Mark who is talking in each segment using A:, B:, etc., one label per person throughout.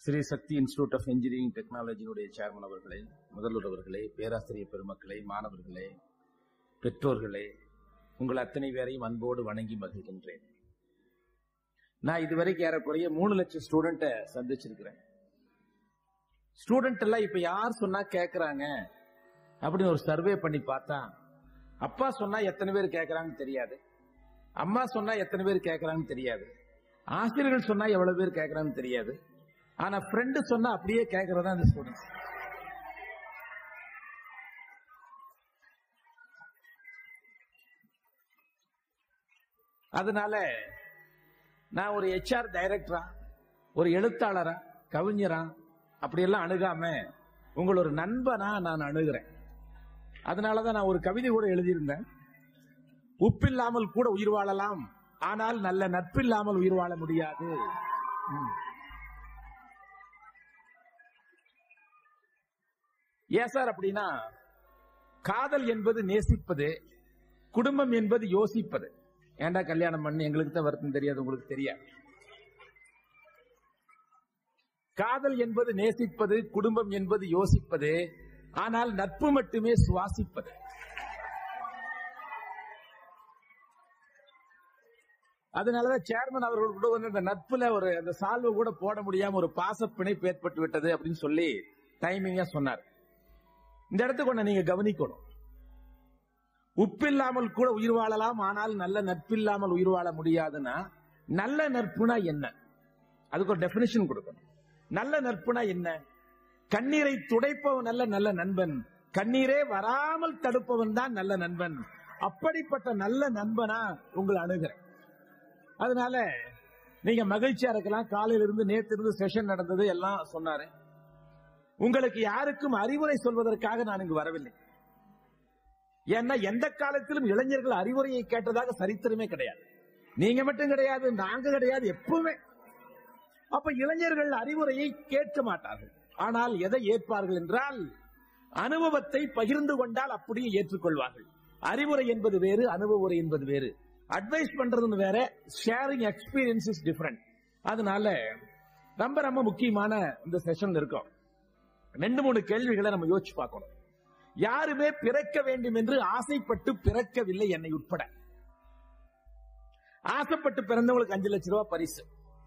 A: Sri Shakti institute of engineering டெக்னாலஜியினுடைய chairman அவர்களே, முதல்வர் அவர்களே, பேராசிரியர் பெருமக்களே, மாணவர்களே, பெற்றோர்களே, உங்கள் அத்தனை பேரையும் அன்போடு வணங்கி மகிழ்கின்றேன். நான் இதுவரைக்கும் ஏறக்குறைய 3 லட்சம் ஸ்டூடெண்ட்டை சந்திச்சிருக்கிறேன். ஸ்டூடெண்ட் எல்லாம் இப்ப யார் சொன்னா கேட்கறாங்க அப்படின்னு ஒரு சர்வே பண்ணி பார்த்தா, அப்பா சொன்னா எத்தனை பேர் கேட்கறாங்கன்னு தெரியாது, அம்மா சொன்னா எத்தனை பேர் கேட்கறாங்கன்னு தெரியாது, ஆசிரியர்கள் சொன்னா எவ்வளவு பேர் கேட்கறாங்கன்னு தெரியாது. ஆனா ஃப்ரெண்டு சொன்னா அப்படியே கேட்கறதா அந்த ஸ்டூடெண்ட்ஸ். அதனால நான் ஒரு HR டைரக்டரா, ஒரு எழுத்தாளரா, கவிஞரா அப்படியெல்லாம் அணுகாம உங்கள ஒரு நண்பனா நான் அணுகிறேன். அதனாலதான் நான் ஒரு கவிதை கூட எழுதியிருந்தேன். உப்பில்லாமல் கூட உயிர் வாழலாம், ஆனால் நல்ல நட்பில்லாமல் உயிர் வாழ முடியாது. ஏன் சார் அப்படின்னா, காதல் என்பது நேசிப்பது, குடும்பம் என்பது யோசிப்பது. ஏண்டா கல்யாணம் பண்ணி எங்களுக்கு தான் வருத்தம் தெரியாது, உங்களுக்கு தெரியாது. காதல் என்பது நேசிப்பது, குடும்பம் என்பது யோசிப்பது, ஆனால் நட்பு மட்டுமே சுவாசிப்பது. அதனாலதான் சேர்மன் அவர்கள் கூட வந்து அந்த நட்புல ஒரு அந்த சால்வை கூட போட முடியாம ஒரு பாசப்பிணைப்பு ஏற்பட்டு விட்டது அப்படின்னு சொல்லி டைமிங்கா சொன்னார். இந்த இடத்துக்கு ஒண்ணு நீங்க கவனிக்கணும். உப்பில்லாமல் கூட உயிர் வாழலாம், ஆனால் நல்ல நட்பில்லாமல் உயிர் வாழ முடியாதுன்னா, நல்ல நட்புனா என்ன? அதுக்கு ஒரு டெபினிஷன் கொடுக்கணும். நல்ல நட்புனா என்ன? கண்ணீரை துடைப்பவன் நல்ல நல்ல நண்பன், கண்ணீரே வராமல் தடுப்பவன் தான் நல்ல நண்பன். அப்படிப்பட்ட நல்ல நண்பனா உங்களை அணுகிறேன். அதனால நீங்க மகிழ்ச்சியா இருக்கலாம். காலையில இருந்து நேற்று இருந்து செஷன் நடந்தது எல்லாம் சொன்னாரு. உங்களுக்கு யாருக்கும் அறிவுரை சொல்வதற்காக நான் இங்கு வரவில்லை. ஏன்னா எந்த காலத்திலும் இளைஞர்கள் அறிவுரையை கேட்டதாக சரித்திரமே கிடையாது. நீங்க மட்டும் கிடையாது, நாங்க கிடையாது, எப்பவுமே. அப்ப இளைஞர்கள் அறிவுரையை கேட்க மாட்டார்கள். ஆனால் எதை ஏற்பார்கள் என்றால், அனுபவத்தை பகிர்ந்து கொண்டால் அப்படியே ஏற்றுக்கொள்வார்கள். அறிவுரை என்பது வேறு, அனுபவ உரை என்பது வேறு. அட்வைஸ் பண்றது வேற, ஷேரிங் எக்ஸ்பீரியன்ஸ் இஸ் டிஃபரண்ட். அதனால ரொம்ப ரொம்ப முக்கியமான இந்த செஷன் இருக்கும். 2-3 கேள்விகளை நம்ம யோசிச்சு பார்க்கணும். யாருமே பிறக்க வேண்டும் என்று ஆசைப்பட்டு பிறக்கவில்லை, என்னை உட்பட. ஆசைப்பட்டு பிறந்தவங்களுக்கு 5 லட்சம் ரூபாய் பரிசு.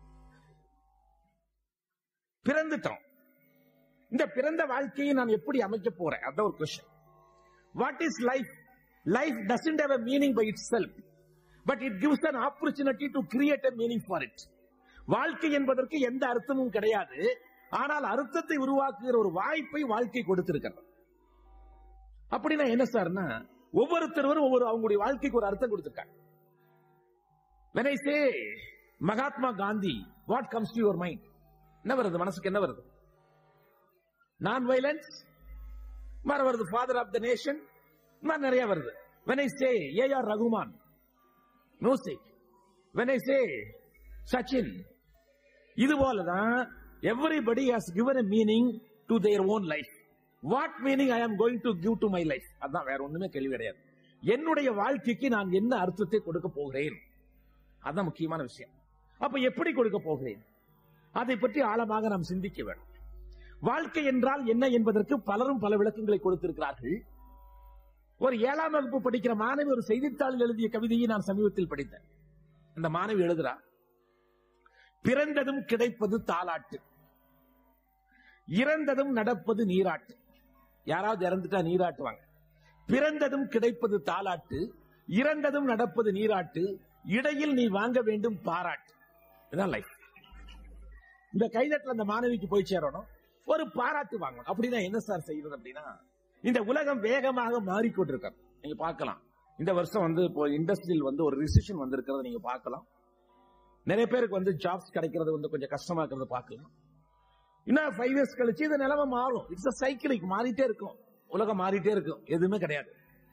A: பிறந்துட்டோம். இந்த பிறந்த வாழ்க்கையை நான் எப்படி அமைக்க போறேன்? அதான் ஒரு question. What is life? Life doesn't have a meaning by itself, but it gives an opportunity to create a meaning for it. வாழ்க்கை என்பதற்கு எந்த அர்த்தமும் கிடையாது, ஆனால் அர்த்தத்தை உருவாக்குகிற ஒரு வாய்ப்பை வாழ்க்கை கொடுத்திருக்கிறது. அப்படின்னா என்ன சார்னா, ஒவ்வொருத்தரும் அவங்களுடைய வாழ்க்கைக்கு ஒரு அர்த்தம் கொடுத்திருக்காங்க. When I say Mahatma Gandhi, what comes to your mind? என்ன வருது மனசுக்கு? என்ன வருது? நான் வயலன்ஸ் வருது, ஃபாதர் ஆஃப் த நேஷன் நிறைய வருது. When I say A.R. Rahman, music. When I say Sachin, இது போலதான் everybody has given a meaning to their own life. What meaning I am going to give to my life? அதான், வேற ஒண்ணுமே கேள்வி கிடையாது. என்னுடைய வாழ்க்கைக்கு நான் என்ன அர்த்தத்தை கொடுக்க போகிறேன், அதான் முக்கியமான விஷயம். அப்ப எப்படி கொடுக்க போகிறேன், அதை பற்றி ஆழமாக நாம் சிந்திக்க வேண்டும். வாழ்க்கை என்றால் என்ன என்பதற்கு பலரும் பல விளக்கங்களை கொடுத்திருக்கிறார்கள். ஒரு 7ஆம் வகுப்பு படிக்கிற மாணவி ஒரு செய்தித்தாளில் எழுதிய கவிதையை நான் சமீபத்தில் படித்தேன். அந்த மாணவி எழுதுறா, பிறந்ததும் கிடைப்பது தாலாட்டு, இறந்ததும் நடப்பது நீராட்டு. யாராவது இறந்துட்டா நீராட்டுவாங்க. பிறந்ததும் கிடைப்பது தாலாட்டு, இறந்ததும் நடப்பது நீராட்டு, இடையில் நீ வாங்க வேண்டும் பாராட்டு. இதுதான் லைஃப். இந்த கைதட்டல் அந்த மாணவிக்கு போய் சேரணும், ஒரு பாராட்டு வாங்கணும். அப்படின்னா என்ன சார் செய்வது அப்படின்னா, இந்த உலகம் வேகமாக மாறிக்கொண்டிருக்க நீங்க பார்க்கலாம். இந்த வருஷம் இப்போ இண்டஸ்ட்ரியில் ஒரு ரிசெஷன் வந்திருக்கிறத நீங்க பார்க்கலாம். நிறைய பேருக்கு ஜாப்ஸ் கிடைக்கிறது கொஞ்சம் கஷ்டமா இருக்கிறத பார்க்கலாம். இன்னும் 5 இயர்ஸ் கழிச்சு இந்த நிலைமை மாறும். இட்ஸ் a சைக்கிளிக், மாறிட்டே இருக்கும், உலகம் மாறிட்டே இருக்கும், எதுவுமே கிடையாது.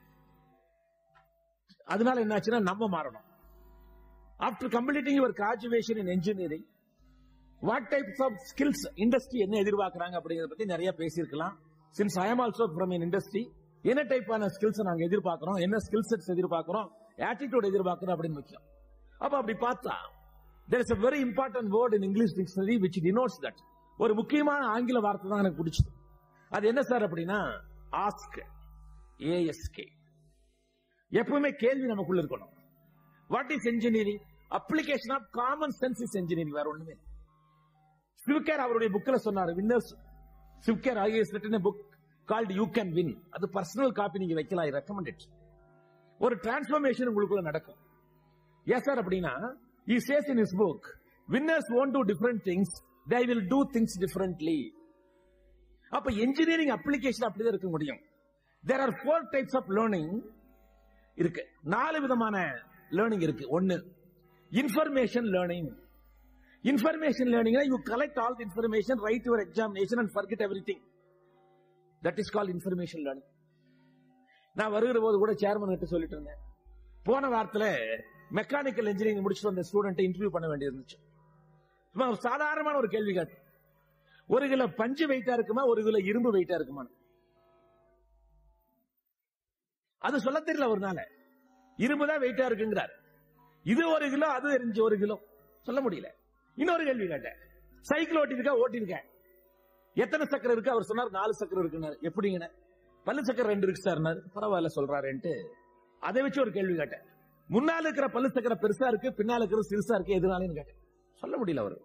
A: அதனால என்னாச்சுன்னா நம்ம மாறணும். After completing your graduation in engineering, what types of skills industry என்ன எதிர்பார்க்கறாங்க அப்படிங்கறத பத்தி நிறைய பேசியிருக்கலாம். Since I am also from an industry, என்ன டைப்பான ஸ்கில்ஸ் நாங்க எதிர்பார்க்கிறோம், என்ன ஸ்கில் செட்ஸ் எதிர்பார்க்கிறோம், ஆட்டிடியூட் எதிர்பார்க்கிறோம் அப்படின்னு முக்கியம். அப்ப அப்படி பார்த்தா there is a very important word in English dictionary which denotes that. ஒரு முக்கியமான ஆங்கில வார்த்தை தான் எனக்கு பிடிச்சது. அது என்ன சார் அப்படின்னா ஆஸ்க், ஏஎஸ்கே. எப்பவுமே கேள்வி நமக்குள்ள இருக்கணும். What is engineering? Application of common sense is engineering, வேற ஒண்ணுமே. சிவ்கேர் அவருடைய புக்ல சொன்னாரு, winners Shiv Khera IAS written book called you can win. அது பர்சனல் காப்பி நீங்க வைக்கலாம், ஐ ரெக்கமெண்ட் இட். ஒரு டிரான்ஸ்ஃபர்மேஷன் உங்களுக்குள்ள நடக்கும். எஸ் சார் அப்படின்னா he says in his book, winners won't do different things, they will do things differently. அப்ப engineering application அப்படிதான் இருக்க முடியும். There are 4 types of learning இருக்கு. 4 விதமான லேர்னிங் இருக்கு. ஒன்னு information learning. Information learning, you collect all the information, write your examination and forget everything. That is called information learning. நான் வருகிற போது கூட சேர்மன் கிட்ட சொல்லிட்டு இருந்தேன், போன வாரத்துல மெக்கானிக்கல் இன்ஜினியரிங் முடிச்சுட்டு வந்த ஸ்டூடெண்ட் இன்டர்வியூ பண்ண வேண்டியிருந்துச்சு. சும்மா ஒரு சாதாரணமான ஒரு கேள்வி கேட்டு, 1 கிலோ பஞ்சு வெயிட்டா இருக்குமா 1 கிலோ இரும்பு வெயிட்டா இருக்குமா? அது சொல்ல தெரியல. ஒரு நாள் இரும்பு தான் வெயிட்டா இருக்குங்கிறார். இது 1 கிலோ, அது 1 கிலோ, சொல்ல முடியல. இன்னொரு கேள்வி கேட்டேன், சைக்கிள் ஓட்டிருக்கேன், எத்தனை சக்கரம் இருக்கு? அவர் சொன்னார் 4 சக்கரம் இருக்குன்னாரு. எப்படிங்க? பல்லு சக்கரம் 2 இருக்கு சார். பரவாயில்ல சொல்றாருன்ட்டு அதை வச்சு ஒரு கேள்வி கேட்டேன். முன்னால இருக்கிற பல்லு சக்கரம் பெருசா இருக்கு, பின்னால இருக்கிற சிறுசா இருக்கு, எதுனாலும் கேட்டேன். சொல்ல முடியல. அவரு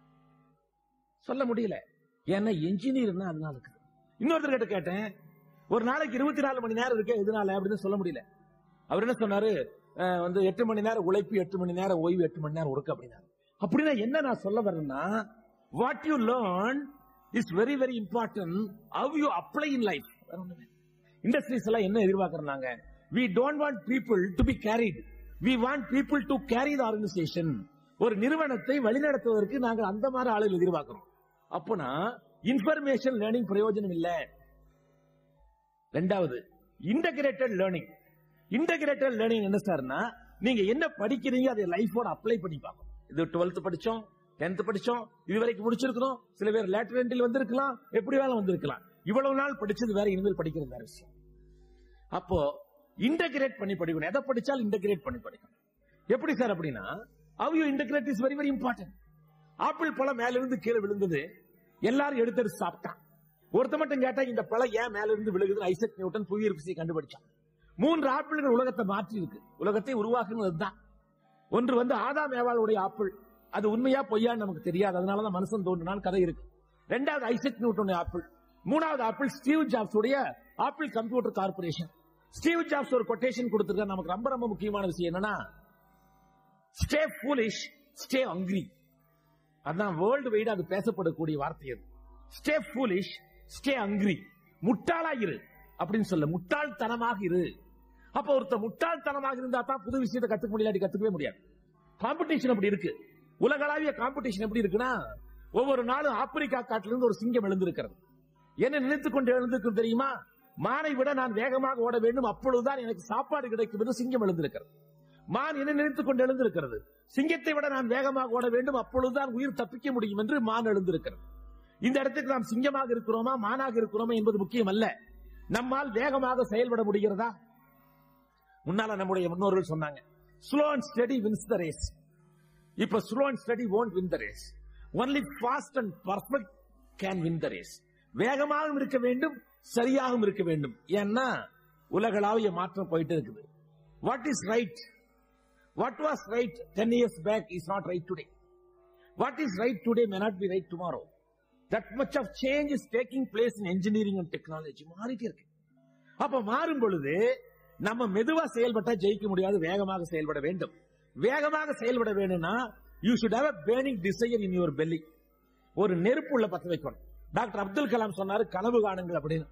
A: சொல்ல முடியல. ஏன்னா இன்ஜினியர்னா அதனால இருக்கு. இன்னொருத்தர் கிட்ட கேட்டேன், ஒரு நாளைக்கு 24 மணி நேரம் இருக்கு, எதனால அப்படின்னு சொல்ல முடியல. அவர் என்ன சொன்னாரு, 8 மணி நேரம் உழைப்பு, 8 மணி நேரம் ஓய்வு, 8 மணி நேரம் ஒர்க் அப்படின்னா. அப்படின்னா என்ன நான் சொல்ல வரேன்னா, what you learn is very very important, how you apply in life. Industries எல்லாம் என்ன எதிர்பார்க்கறாங்க? we don't want people to be carried, we want people to carry the organization. ஒரு நிறுவனத்தை வழிநடத்துவதற்கு நாங்க அந்த மாதிரி ஆளுகள் எதிர்பார்க்கிறோம். அப்பனா இன்ஃபர்மேஷன் லேர்னிங் பிரயோஜனம் இல்ல. இரண்டாவது இன்டகிரேட்டட் லேர்னிங். இன்டகிரேட்டட் லேர்னிங் என்ன சார்னா, நீங்க என்ன படிக்கிறீங்க அதை லைஃபோட அப்ளை பண்ணி பார்க்கணும். இது 12th படிச்சோம், 10th படிச்சோம், இதுவரைக்கும் முடிச்சிருக்கிறோம். சில பேர் லேட்டர் என்ட்ரில் வந்திருக்கலாம், எப்படி வேலை வந்திருக்கலாம். இவ்வளவு நாள் படிச்சது வேற, இனிமேல் படிக்கிறது வேற விஷயம். அப்போ இன்டகிரேட் பண்ணி படிக்கணும். எதை படிச்சாலும் இன்டகிரேட் பண்ணி படிக்கணும். எப்படி சார் அப்படின்னா, how you integrate is very very important. Apple பழம் மேல இருந்து கீழே விழுந்தது, எல்லாரும் எடுத்து சாப்பிட்டான். ஒருத்த மட்டும் கேட்டா இந்த பழம் ஏன் மேல இருந்து விழுகுதுன்னு ஐசக் நியூட்டன் புவியீர்ப்பு விசையை கண்டுபிடிச்சான். 3 ஆப்பிள்கள் உலகத்தை மாற்றி இருக்கு, உலகத்தை உருவாக்குனதுதான். ஒன்று ஆதாம் ஏவாளுடைய ஆப்பிள், அது உண்மையா பொய்யான்னு நமக்கு தெரியாது, அதனாலதான் மனுஷன் தோன்றினான் கதை இருக்கு. 2வது ஐசக் நியூட்டன் ஆப்பிள். 3வது ஆப்பிள் ஸ்டீவ் ஜாப்ஸ் உடைய apple computer corporation. Steve Jobs ஒரு கொட்டேஷன் கொடுத்திருக்காரு. நமக்கு ரொம்ப ரொம்ப முக்கியமான விஷயம் என்னன்னா, ஸ்டே ஃபூலிஷ் ஸ்டே ஹங்கிரி. அதான் வேர்ல்டு வைடு அது பேசப்படக்கூடிய வார்த்தை. அது ஸ்டே ஃபூலிஷ் ஸ்டே ஹங்கிரி. முட்டாளா இரு அப்படின்னு சொல்ல, முட்டாள்தனமாக இரு. அப்ப ஒருத்த முட்டாள்தனமாக இருந்தா தான் புது விஷயத்தை கத்துக்க முடியல, கத்துக்கவே முடியாது. காம்படிஷன் அப்படி இருக்கு. உலகளாவிய காம்படிஷன் எப்படி இருக்குன்னா, ஒவ்வொரு நாளும் ஆப்பிரிக்கா காட்டிலிருந்து ஒரு சிங்கம் எழுந்திருக்கிறது. என்ன நினைத்துக் கொண்டு எழுந்திருக்கும் தெரியுமா? மானை விட நான் வேகமாக ஓட வேண்டும், அப்பொழுதுதான் எனக்கு சாப்பாடு கிடைக்கும் என்று சிங்கம் எழுந்திருக்கிறது. மான் என்ன நினைத்துக் கொண்டு எழுந்திருக்கிறது? சிங்கத்தை விட நான் வேகமாக ஓட வேண்டும், அப்பொழுதுதான் உயிர் தப்பிக்க முடியும் என்று மான் எழுந்திருக்கிறது. இந்த இடத்துக்கு நாம் சிங்கமாக இருக்கிறோமா மானாக இருக்கிறோமா என்பது முக்கியம் அல்ல. நம்மால் வேகமாக செயல்பட முடிகிறதா? முன்னால நம்முடைய முன்னோர்கள் சொன்னாங்க, slow and steady wins the race. இப்ப slow and steady won't win the race. Only fast and perfect can win the race. வேகமாகவும் இருக்க வேண்டும், சரியாகவும் இருக்க வேண்டும். ஏன்னா உலகளாவிய மாற்றம் போயிட்டு இருக்குது. What is right? What was right 10 years back is not right today. What is right today may not be right tomorrow. That much of change is taking place in engineering and technology. மாறிட்டே இருக்கு. அப்ப மாறும் பொழுது நம்ம மெதுவா செயல்பட்டா ஜெயிக்க முடியாது, வேகமாக செயல்பட வேண்டும். வேகமாக செயல்பட வேணும்னா you should have a burning desire in your belly. ஒரு நெருப்பு உள்ள பத்த வைக்கணும். டாக்டர் அப்துல் கலாம் சொன்னாரு, கனவு காணுங்கள் அப்படின்னு.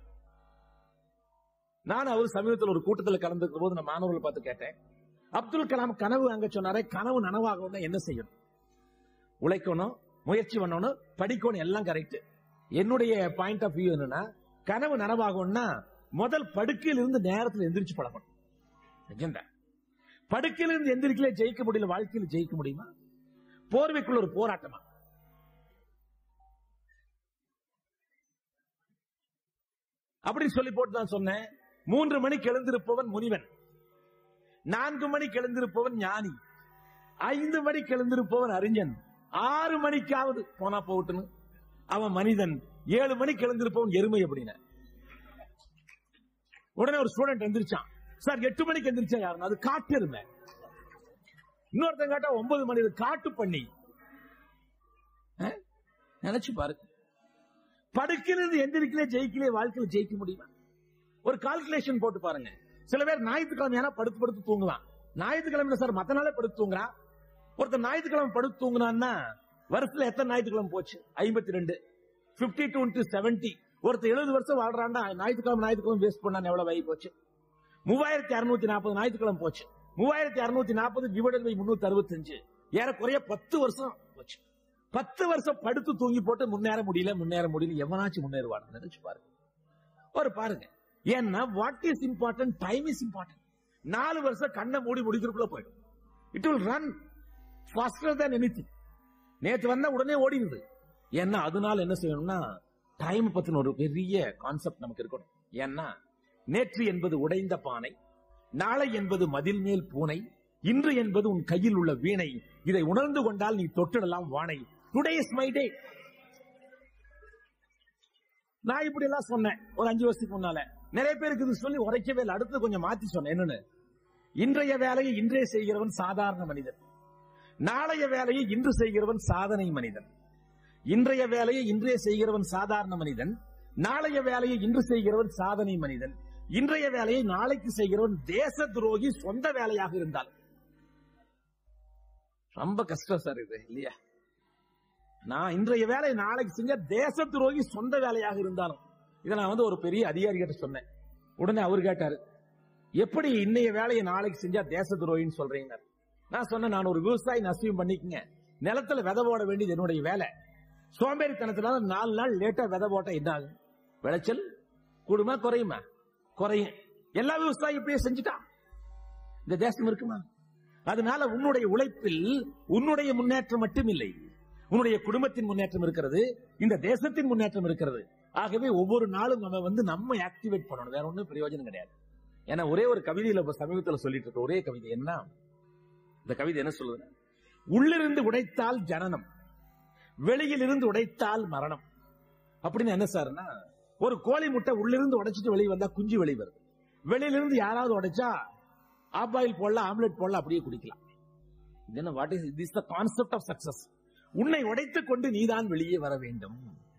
A: நான் அவர் சமீபத்தில் ஒரு கூட்டத்தில் கலந்துக்கிற போது நான் மாணவர்களை பார்த்து கேட்டேன், அப்துல் கலாம் கனவு அங்க சொன்னாரே, கனவு நனவாகணும் என்ன செய்யணும்? உழைக்கணும், முயற்சி பண்ணணும், படிக்கணும், எல்லாம் கரெக்ட். என்னுடைய பாயிண்ட் ஆஃப் வியூ என்னன்னா, கனவு நனவாகணும்னா முதல் படுக்கையில் இருந்து நேரத்தில் எந்திரிச்சு பழகணும். படுக்கையில் இருந்து எந்திரிக்கல ஜெயிக்க முடியல, வாழ்க்கையில் ஜெயிக்க முடியுமா? போர்வைக்குள்ள ஒரு போராட்டமா? அப்படின்னு சொல்லி போட்டு தான் சொன்னேன். 3 மணிக்கு எழுந்திருப்பவன் முனிவன், 4 மணிக்கு எழுந்திருப்பவன் ஞானி, 5 மணிக்கு எழுந்திருப்பவன் அறிஞன், 6 மணிக்காவது போனா போகட்டுன்னு அவன் மனிதன். 7 மணிக்கு எழுந்திருப்பவன் எருமை அப்படின்னா. உடனே ஒரு ஸ்டூடெண்ட் எந்திரிச்சான், சார் 8 மணிக்கு எந்திரிச்சா யாருன்னா அது காட்டு எருமை. இன்னொருத்தன் கேட்டா 9 மணி, காட்டு பண்ணி. நினைச்சு பாரு, படுக்கிறது எந்திரிக்கலே ஜெயிக்கலே வாழ்க்கையில ஜெயிக்க முடியுமா? ஒரு கால்குலேஷன் போட்டு பாருங்க. சில பேர் ஞாயிற்றுக்கிழமை படுத்து படுத்து தூங்குவான். ஞாயிற்றுக்கிழமை சார் மத்த நாளே படுத்து தூங்குறான். ஒருத்தர் ஞாயிற்றுக்கிழமை படுத்து தூங்குனான்னா வருஷத்துல எத்தனை ஞாயிற்றுக்கிழமை போச்சு? 52. 52 into 70. ஒருத்தர் 70 வருஷம் வாழ்றாண்டா, ஞாயிற்றுக்கிழமை வேஸ்ட் பண்ணா எவ்வளவு ஆகி போச்சு? 3640 ஞாயிற்றுக்கிழமை போச்சு. 3640 டிவைடட் பை 365, ஏறக்குறைய 10 வருஷம் போச்சு. 10 வருஷம் படுத்து தூங்கி போட்டு முன்னேற முடியல. எவனாச்சும் முன்னேறுவான்? நினைச்சு பாருங்க. ஒரு பாருங்க, ஏன்னா what is important? Time is important. 4 வருஷம் கண்ணை மூடி முடிக்கிறதுக்குள்ள போயிடும். It will run faster than anything. நேற்று வந்தா உடனே ஓடிடுது. ஏன்னா அதனால என்ன செய்யணும்னா டைம் பத்தின ஒரு பெரிய கான்செப்ட் நமக்கு இருக்கணும். ஏன்னா நேற்று என்பது உடைந்த பானை, நாளை என்பது மதில் மேல் பூனை, இன்று என்பது உன் கையில் உள்ள வீணை. இதை உணர்ந்து கொண்டால் நீ தொட்டிடலாம் வானை. Today is my day. நான் இப்படி எல்லாம் சொன்னேன் ஒரு 5 வருஷத்துக்கு முன்னால. நிறைய பேருக்கு இது சொல்லி உரைக்கவே இல்லை. அடுத்து கொஞ்சம் மாத்தி சொன்னேன். என்னன்னு, இன்றைய வேலையை இன்றே செய்கிறவன் சாதாரண மனிதன், நாளைய வேலையை இன்று செய்கிறவன் சாதனை மனிதன். இன்றைய வேலையை இன்றே செய்கிறவன் சாதாரண மனிதன், நாளைய வேலையை இன்று செய்கிறவன் சாதனை மனிதன். இன்றைய வேலையை நாளைக்கு செய்கிறவன் தேச துரோகி, சொந்த வேலையாக இருந்தால். ரொம்ப கஷ்டம் சார் இது, இல்லையா? நான் இன்றைய வேலையை நாளைக்கு செஞ்ச தேச துரோகி, சொந்த வேலையாக இருந்தாலும். இதை நான் ஒரு பெரிய அதிகாரி கிட்ட சொன்னேன். உடனே அவர் கேட்டாரு, எப்படி இன்னைய வேலையை நாளைக்கு செஞ்சா தேச துரோகின்னு சொல்றீங்க? நான் சொன்னேன், நான் ஒரு விவசாயி, அசியம் பண்ணிக்கங்க. நிலத்துல விதை போட வேண்டியது என்னுடைய வேலை. சோம்பேறித்தனத்தினால 4 நாள் லேட்டா விதை போட்டா என்ன ஆகும்? விளைச்சல் கூடுமா குறையுமா? குறையும். எல்லா விவசாயி இப்படியே செஞ்சுட்டான், இந்த தேசம் இருக்குமா? அதனால உன்னுடைய உழைப்பில் உன்னுடைய முன்னேற்றம் மட்டும் இல்லை, உன்னுடைய குடும்பத்தின் முன்னேற்றம் இருக்கிறது, இந்த தேசத்தின் முன்னேற்றம் இருக்கிறது. ஆகவே ஒவ்வொரு நாளும் நம்ம ஆக்டிவேட் பண்ணணும். வேற ஒன்றும் பிரயோஜனம் கிடையாது. ஏன்னா ஒரே ஒரு கவிதையில சமீபத்தில் சொல்லிட்டு இருக்க ஒரே கவிதை என்ன, இந்த கவிதை என்ன சொல்லுது? உள்ளிருந்து உடைத்தால் ஜனனம், வெளியில் இருந்து உடைத்தால் மரணம். அப்படின்னு என்ன சார்னா, ஒரு கோழி முட்டை உள்ளிருந்து உடைச்சிட்டு வெளியே வந்தா குஞ்சு வெளியே வருது. வெளியிலிருந்து யாராவது உடைச்சா ஆபாயில் போடலாம், ஆம்லெட் போடலாம், அப்படியே குடிக்கலாம். இது what is this the concept of success. உன்னை உடைத்துக் கொண்டு நீதான் வெளியே வர வேண்டும்.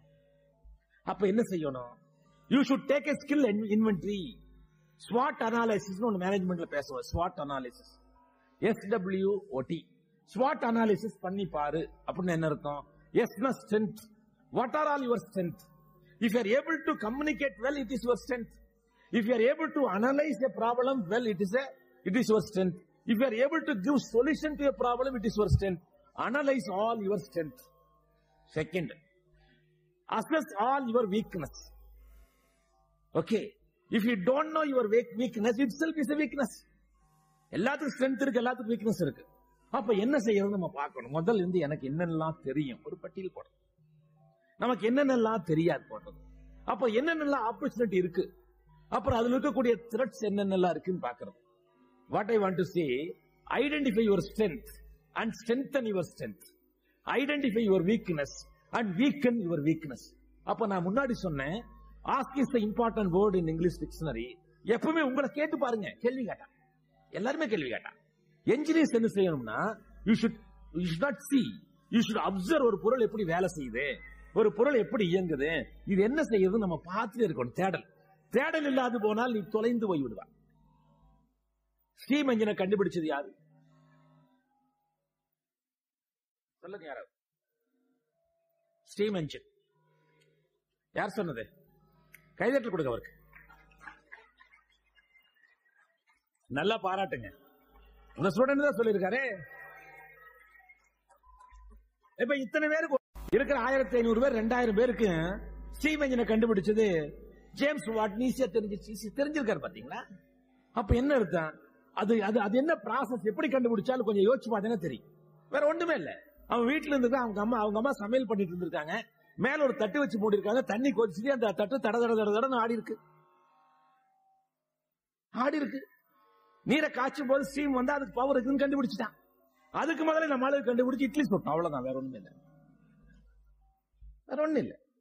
A: அப்ப என்ன செய்யணும்? You should take a skill inventory. ஸ்வாட் அனாலிசிஸ் ஒன்னு மேனேஜ்மெண்ட்ல பேசுவோம். ஸ்வாட் அனாலிசிஸ், SWOT. ஸ்வாட் அனாலிசிஸ் பண்ணி பாரு. அப்படின்னு என்ன அர்த்தம்? எஸ்னா strength. What are all your strength? If you are able to communicate well, it is your strength. If you are able to analyse a problem well, it is your strength. If you are able to give solution to a problem, it is your strength. Analyze all your strength. Second, assess all your weakness. Okay, if you don't know your weakness itself is a weakness. எல்லாத்துக்கும் strength இருக்கு, எல்லாத்துக்கும் weakness இருக்கு. அப்ப என்ன செய்யறது நம்ம பார்க்கணும். முதல்ல இருந்து எனக்கு என்னென்னலாம் தெரியும் ஒரு பட்டியல் போடுறது, நமக்கு என்னென்னலாம் தெரியாது போடுறது, அப்ப என்னென்னலாம் ஆப்பர்ச்சுனிட்டி இருக்கு, அப்புறம் அதுல இருக்கக்கூடிய த்ரெட்ஸ் என்னென்னலாம் இருக்குன்னு பாக்குறது. What I want to say, identify your strength and strengthen your strength. Identify your weakness and weaken your weakness. அப்ப நான் முன்னாடி சொன்னேன், ask is the important word in English dictionary. எப்பவுமே உங்களை கேட்டு பாருங்க. கேள்வி கேட்டா எல்லாருமே கேள்வி கேட்டா. என்ஜினியர்ஸ் என்ன செய்யணும்னா, you should not see, you should observe. ஒரு பொருள் எப்படி வேலை செய்யுது, ஒரு பொருள் எப்படி இயங்குது, இது என்ன செய்யுது நம்ம பார்த்துட்டே இருக்கணும். தேடல் இல்லாது போனால் நீ தொலைந்து போய் விடுவான். ஸ்டீம் என்ஜினை கண்டுபிடிச்சது யாரு? சொல்லுங்க யாராவது. ஸ்டீம் என்ஜின் யார் சொன்னது? கைதட்டல் கொடுங்க அவருக்கு. நல்லா பாராட்டுங்க. உங்க ஸ்டூடெண்ட் தான் சொல்லியிருக்காரு. இப்ப இத்தனை பேருக்கு இருக்கிற 1500 பேர் 2000 பேருக்கு ஸ்டீம் என்ஜினை கண்டுபிடிச்சது ஜேம்ஸ் வாட். ஈஸியா தெரிஞ்சிருக்காரு பாத்தீங்களா? அப்ப என்ன அர்த்தம்? அது என்ன ப்ராசஸ், எப்படி கண்டுபிடிச்சாலும் கொஞ்சம் யோசிச்சு பார்த்தீங்கன்னா தெரியும். வேற ஒண்ணுமே இல்ல. அவன் வீட்டுல இருந்து அவங்க அம்மா சமையல் பண்ணிட்டு இருந்திருக்காங்க. மேல ஒரு தட்டு வச்சு போட்டிருக்காங்க. தண்ணி கொதிச்சு அந்த தட்டு தட தட தட தடன்னு ஆடி இருக்கு. நீரை காய்ச்சும் போது ஸ்டீம் வந்து அதுக்கு பவர் இருக்குன்னு கண்டுபிடிச்சிட்டான். அதுக்கு முதல்ல நம்ம கண்டுபிடிச்சு இட்லி சுட்டோம். அவ்வளவுதான், வேற ஒண்ணுமே இல்லை.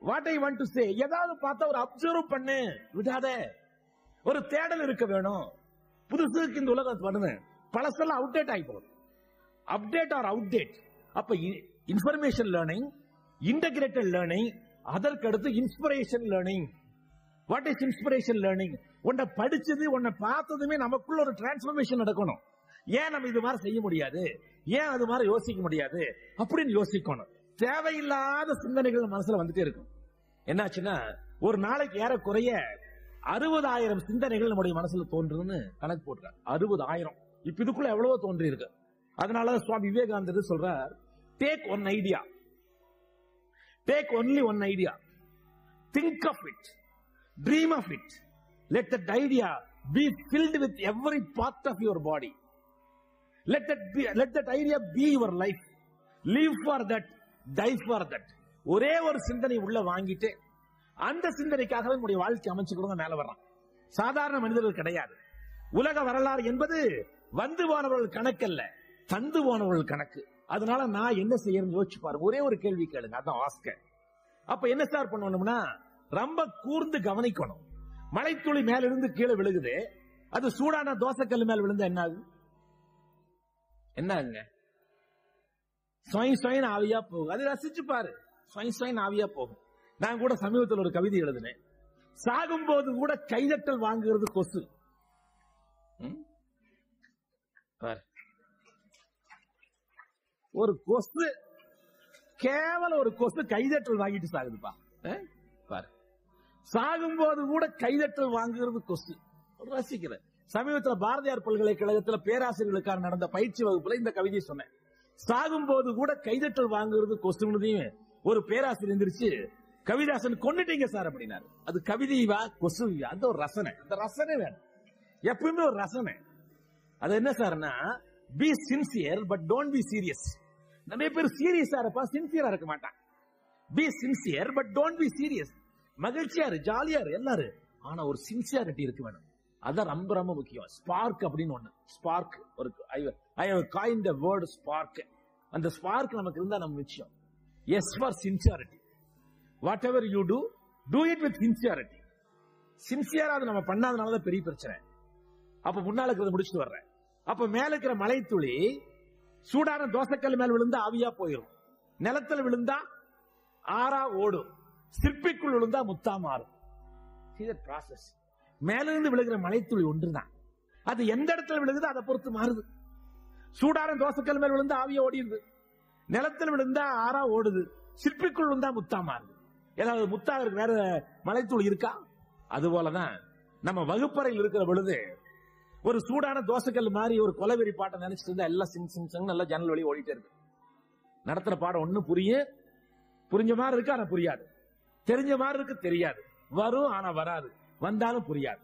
A: What I want to say, ஏதாவது பார்த்தா ஒரு அப்சர்வ் பண்ணு, விடாத. ஒரு தேடல் இருக்க வேணும். புதுசுக்கு இந்த உலகம் பண்ணுது, பழசெல்லாம் அவுடேட் ஆகி போகுது. Update or outdate. அப்ப இன்ஃபர்மேஷன் லேர்னிங், இன்டகிரேட்டட் லேர்னிங், அதற்கு அடுத்து inspiration learning. What is inspiration learning? உன்னை படிச்சது, உன்னை பார்த்ததுமே நமக்குள்ள ஒரு டிரான்ஸ்பர்மேஷன் நடக்கணும். ஏன் நம்ம இது மாதிரி செய்ய முடியாது, ஏன் அது மாதிரி யோசிக்க முடியாது அப்படின்னு யோசிக்கணும். தேவையில்லாத சிந்தனைகள் மனசுல வந்துட்டே இருக்கும். என்னாச்சுன்னா ஒரு நாளைக்கு ஏறக்குறைய 60,000 சிந்தனைகள் நம்முடைய மனசுல தோன்றுன்னு கணக்கு போட்டுறாங்க. 60,000. இப்ப இதுக்குள்ள எவ்வளவோ தோன்றி இருக்கு. அதனால சுவாமி விவேகானந்தர் சொல்றார், take one idea, take only one idea, think of it, dream of it, let that idea be filled with every part of your body, let that idea be your life, live for that, die for that. ஒரே ஒரு சிந்தனை உள்ள வாங்கிட்டு அந்த சிந்தனைக்காகவே நம்முடைய வாழ்க்கை அமைச்சுக்கிறவங்க மேல வர்றான். சாதாரண மனிதர்கள் கிடையாது. உலக வரலாறு என்பது வந்து போனவர்கள் கணக்கு அல்ல, தந்து போனவர்கள் கணக்கு. அதனால நான் என்ன செய்யணும்னு யோசிச்சு பாருங்க. ஒரே ஒரு கேள்வி கேளுங்க, அதான் ஆஸ்கர். அப்ப என்ன சார் பண்ணணும்னா ரொம்ப கூர்ந்து கவனிக்கணும். மழைத்துளி மேல இருந்து கீழே விழுகுது, அது சூடான தோசைக்கல் மேல விழுந்தா என்ன ஆகுது? என்ன ஆகுங்க? சொயின் ஆவியா போகும். அது ரசிச்சு பாரு, சொயின் ஆவியா போகும். நான் கூட சமீபத்தில் ஒரு கவிதை எழுதினேன். சாகும் போது கூட கைதட்டல் வாங்குகிறது கொசு. ஒரு கொசு, கேவலம் ஒரு கொசு கைதட்டல் வாங்கிட்டு சாகுதுப்பா. பாரு, சாகும் போது கூட கைதட்டல் வாங்குகிறது கொசு. ரசிக்கிற சமீபத்தில் பாரதியார் பல்கலைக்கழகத்தில் பேராசிரியர்களுக்கான நடந்த பயிற்சி வகுப்புல இந்த கவிதை சொன்னேன். சாகும் போது கூட கைதட்டல் வாங்குறது கொசுன்னு ஒரு பேராசிரியர் எந்திரிச்சு, கவிதாசன் கொண்டுட்டீங்க சார் அப்படின்னாரு. அது கவிதைவா கொசுவா? அந்த ஒரு ரசனை, அந்த ரசனை வேணும் எப்பவுமே, ஒரு ரசனை. அது என்ன சார்னா, be sincere but don't be serious. நிறைய பேர் சீரியஸா இருப்பா, சின்சியரா இருக்க மாட்டான். Be sincere but don't be serious. மகிழ்ச்சியா இரு, ஜாலியா இரு, எல்லாரும். ஆனா ஒரு சின்சியாரிட்டி இருக்கு வேணும். அதான் ரொம்ப ரொம்ப முக்கியம். ஸ்பார்க் அப்படின்னு ஒண்ணு. ஸ்பார்க், ஒரு I have coined the word spark. அந்த ஸ்பார்க் நமக்கு இருந்தா நம்ம நிச்சயம். S for sincerity. Whatever you do it with sincerity. சின்சியரா அது நம்ம பண்ணாதனாலதான் பெரிய பிரச்சனை. அப்ப முன்னால இருக்கிறத முடிச்சுட்டு வர்றேன். அப்ப மேல இருக்கிற மலை துளி சூடான தோசைக்கல் மேல விழுந்தா ஆவியா போயிடும், நிலத்துல விழுந்தா ஆறா ஓடும், சிற்பிக்குள் விழுந்தா முத்தா மாறும். ப்ராசஸ். மேல இருந்து விழுகிற மலைத்துளி ஒன்றுதான். அது எந்த இடத்துல விழுகுது அதை பொறுத்து மாறுது. சூடான தோசைக்கல் மேல விழுந்தா ஆவியா ஓடிடுது, நிலத்தில் விழுந்தா ஆறா ஓடுது, சிற்பிக்குள் விழுந்தா முத்தா மாறுது. ஏதாவது முத்தா வேற மலைத்துளி இருக்கா? அது போலதான் நம்ம வகுப்பறையில் இருக்கிற பொழுது ஒரு சூடான தோசைக்கல் மாதிரி ஒரு கொலவெறி பாட்டை நினைச்சிட்டு இருந்தா எல்லாம் சிங் சிங் சிங் நல்லா ஜன்னல் வழி ஓடிட்டே இருக்கு. நடத்துற பாடம் ஒண்ணு புரிஞ்ச மாதிரி இருக்கு ஆனா புரியாது, தெரிஞ்ச மாதிரி இருக்கு தெரியாது, வரும் ஆனா வராது, வந்தாலும் புரியாது.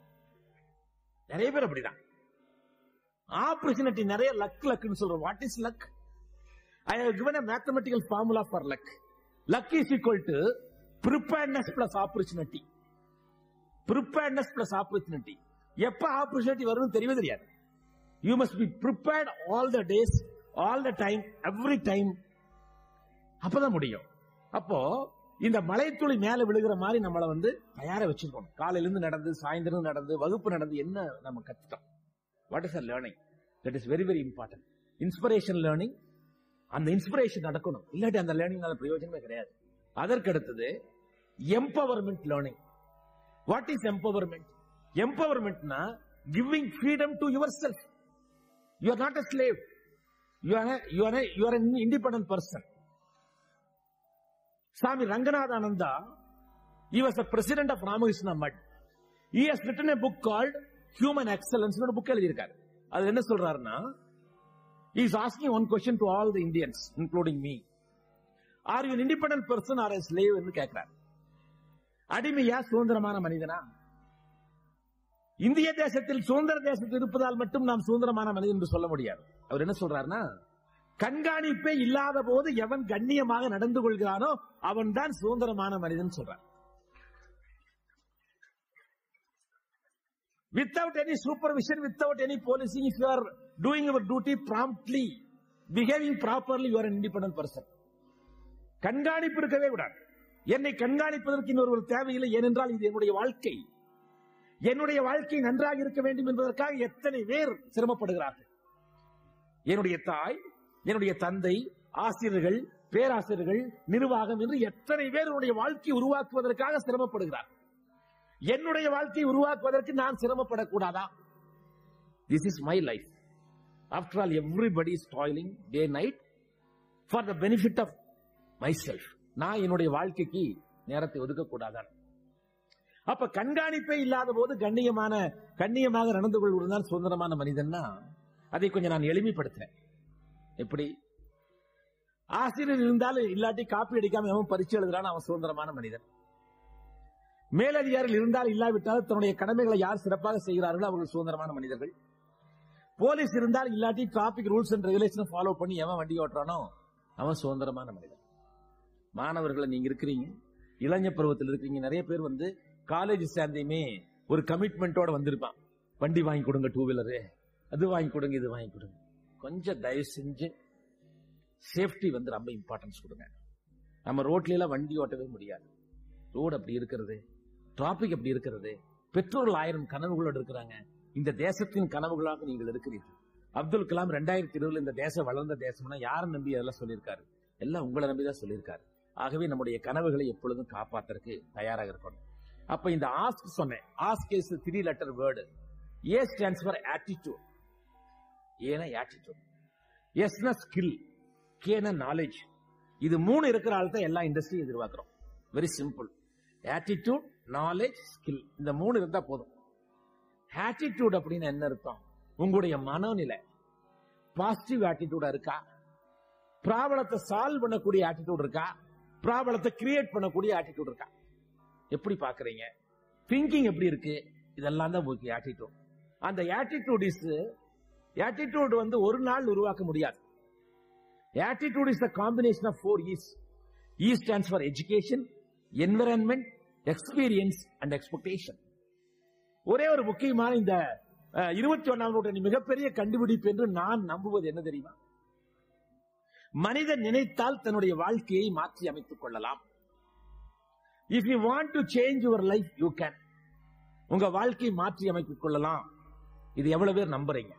A: நிறைய பேர் அப்படிதான். ஆப்பர்ச்சுனிட்டி நிறைய, லக்னு சொல்றோம். What is luck? I have given a mathematical formula for luck. Luck is equal to preparedness plus opportunity. Preparedness plus opportunity. எப்ப ஆப்பர்ச்சுனிட்டி வரும்னு தெரியவே தெரியாது. You must be prepared all the days, all the time, every time. அப்பதான் முடியும். அப்போ இந்த மலைத்துளி மேல விழுகிற மாதிரி நம்மளை தயாரா வச்சிருக்கணும். காலையில இருந்து நடந்து, சாயந்தரம் நடந்து, வகுப்பு நடந்து என்ன நம்ம கத்துட்டோம்? What is learning? That is very very important. Inspiration learning. அந்த இன்ஸ்பிரேஷன் நடக்கணும், இல்லாட்டி அந்த லேர்னிங் பிரயோஜனமே கிடையாது. அதற்கு அடுத்தது empowerment learning. What is empowerment? எம்பவர்மெண்ட்னா giving freedom to yourself. You are not a slave, you are an independent person. Swami Ranganathananda, he was the president of Ramakrishna Mutt. He has written a book called Human Excellence. ஒரு book எழுதியிருக்காரு. அது என்ன சொல்றாருன்னா, he is asking one question to all the Indians, including me. Are you an independent person or a slave? என்று கேட்கிறார். அடிமையா சுதந்திரமான மனிதனா? இந்திய தேசத்தில் சுதந்திர தேசத்தில் இருப்பதால் மட்டும் நாம் சுதந்திரமான மனிதன் என்று சொல்ல முடியாது. அவர் என்ன சொல்றாருன்னா, கண்காணிப்பே இல்லாத போது எவன் கண்ணியமாக நடந்து கொள்கிறானோ அவன் தான் சுதந்திரமான மனிதன் சொல்றார். Without any supervision, without any policing, if you are doing your duty promptly, behaving properly, you are an independent person. கண்காணிப்பு இருக்கவே கூடாது. என்னை கண்காணிப்பதற்கு இன்னொரு தேவையில்லை. ஏனென்றால் இது என்னுடைய வாழ்க்கை. என்னுடைய வாழ்க்கை நன்றாக இருக்க வேண்டும் என்பதற்காக எத்தனை பேர் சிரமப்படுகிறார்கள். என்னுடைய தாய், என்னுடைய தந்தை, ஆசிரியர்கள், பேராசிரியர்கள், நிர்வாகம் என்று எத்தனை பேர் என்னுடைய வாழ்க்கையை உருவாக்குவதற்காக சிரமப்படுகிறார். என்னுடைய வாழ்க்கையை உருவாக்குவதற்கு நான் சிரமப்படக்கூடாதா? This is my life. After all, everybody is toiling day night for the benefit of myself. நான் என்னுடைய வாழ்க்கைக்கு நேரத்தை ஒதுக்கக்கூடாதான்? அப்ப கண்காணிப்பே இல்லாத போது கண்ணியமாக நடந்து கொள்வதுதான் சுதந்திரமான மனிதன்னா, அதை கொஞ்சம் நான் எளிமைப்படுத்துறேன். எப்படி? ஆசிரியர் இருந்தாலும் இல்லாட்டி காப்பி அடிக்காம அவன் பரீட்சை எழுதுறான், அவன் சுதந்திரமான மனிதன். மேலதிகாரிகள் இருந்தால் இல்லாவிட்டால் தன்னுடைய கடமைகளை யார் சிறப்பாக செய்கிறார்களோ அவர்கள் சுதந்திரமான மனிதர்கள். போலீஸ் இருந்தால் இல்லாட்டி traffic rules and regulation follow பண்ணி எவன் வண்டி ஓட்டுறானோ அவன் சுதந்திரமான மனிதன். மாணவர்களை நீங்க இருக்கிறீங்க, இளைஞர் பருவத்தில் இருக்கிறீங்க. நிறைய பேர் காலேஜ் சேர்ந்தையுமே ஒரு கமிட்மெண்டோட வந்திருப்பான். வண்டி வாங்கி கொடுங்க, டூ வீலரு, அது வாங்கி கொடுங்க, இது வாங்கி கொடுங்க. கொஞ்சம் தயவு செஞ்சு சேஃப்டி ரொம்ப இம்பார்ட்டன்ஸ் கொடுங்க. நம்ம ரோட்ல எல்லாம் வண்டி ஓட்டவே முடியாது. ரோடு அப்படி இருக்கிறது, டிராபிக் அப்படி இருக்கிறது. பெற்றோர்கள் 1000 கனவுகளோடு இருக்கிறாங்க. இந்த தேசத்தின் கனவுகளாக நீங்கள் இருக்கிறீர்கள். அப்துல் கலாம் 2020 இந்த தேசம் வளர்ந்த தேசம்னா யாரை நம்பி அதெல்லாம் சொல்லியிருக்காரு? எல்லாம் உங்களை நம்பிதான் சொல்லியிருக்காரு. ஆகவே நம்முடைய கனவுகளை எப்பொழுதும் காப்பாற்றுறதுக்கு தயாராக இருக்கணும். அப்ப இந்த ஆஸ்க் சொன்னேன். Ask is 3 letter word. A stands for attitude. ஏன்னா attitude. S னா skill, K னா knowledge. இது 3 இருக்கிற ஆள் தான் எல்லா இண்டஸ்ட்ரியும் எதிர்பார்க்கிறோம். Very simple. attitude, knowledge, skill. இந்த 3 இருந்தா போதும். attitude அப்படின்னு என்ன அர்த்தம்? உங்களுடைய மனநிலை பாசிட்டிவ் ஆட்டிடியூடா இருக்கா? ப்ராப்ளத்தை சால்வ் பண்ணக்கூடிய ஆட்டிடியூட் இருக்கா? ப்ராப்ளத்தை கிரியேட் பண்ணக்கூடிய ஆட்டிடியூட் இருக்கா? எப்படி பாக்குறீங்க? திங்கிங் எப்படி இருக்கு? இதெல்லாம் தான் உங்களுக்கு ஆட்டிடியூட். அந்த ஆட்டிடியூட் ஒரு நாள் உருவாக்க முடியாது. Attitude is the combination of 4 E's. E stands for education, environment, experience and expectation. ஒரே ஒரு முக்கியமான இந்த 21ஆம் நூற்றாண்டு மிகப்பெரிய கண்டுபிடிப்பு என்று நான் நம்புவது என்ன தெரியுமா? மனிதன் நினைத்தால் தன்னுடைய வாழ்க்கையை மாற்றி அமைத்துக் கொள்ளலாம். If you want to change your life, you can. உங்க வாழ்க்கையை மாற்றி அமைத்துக் கொள்ளலாம். இது எவ்வளவு பேர் நம்புறீங்க?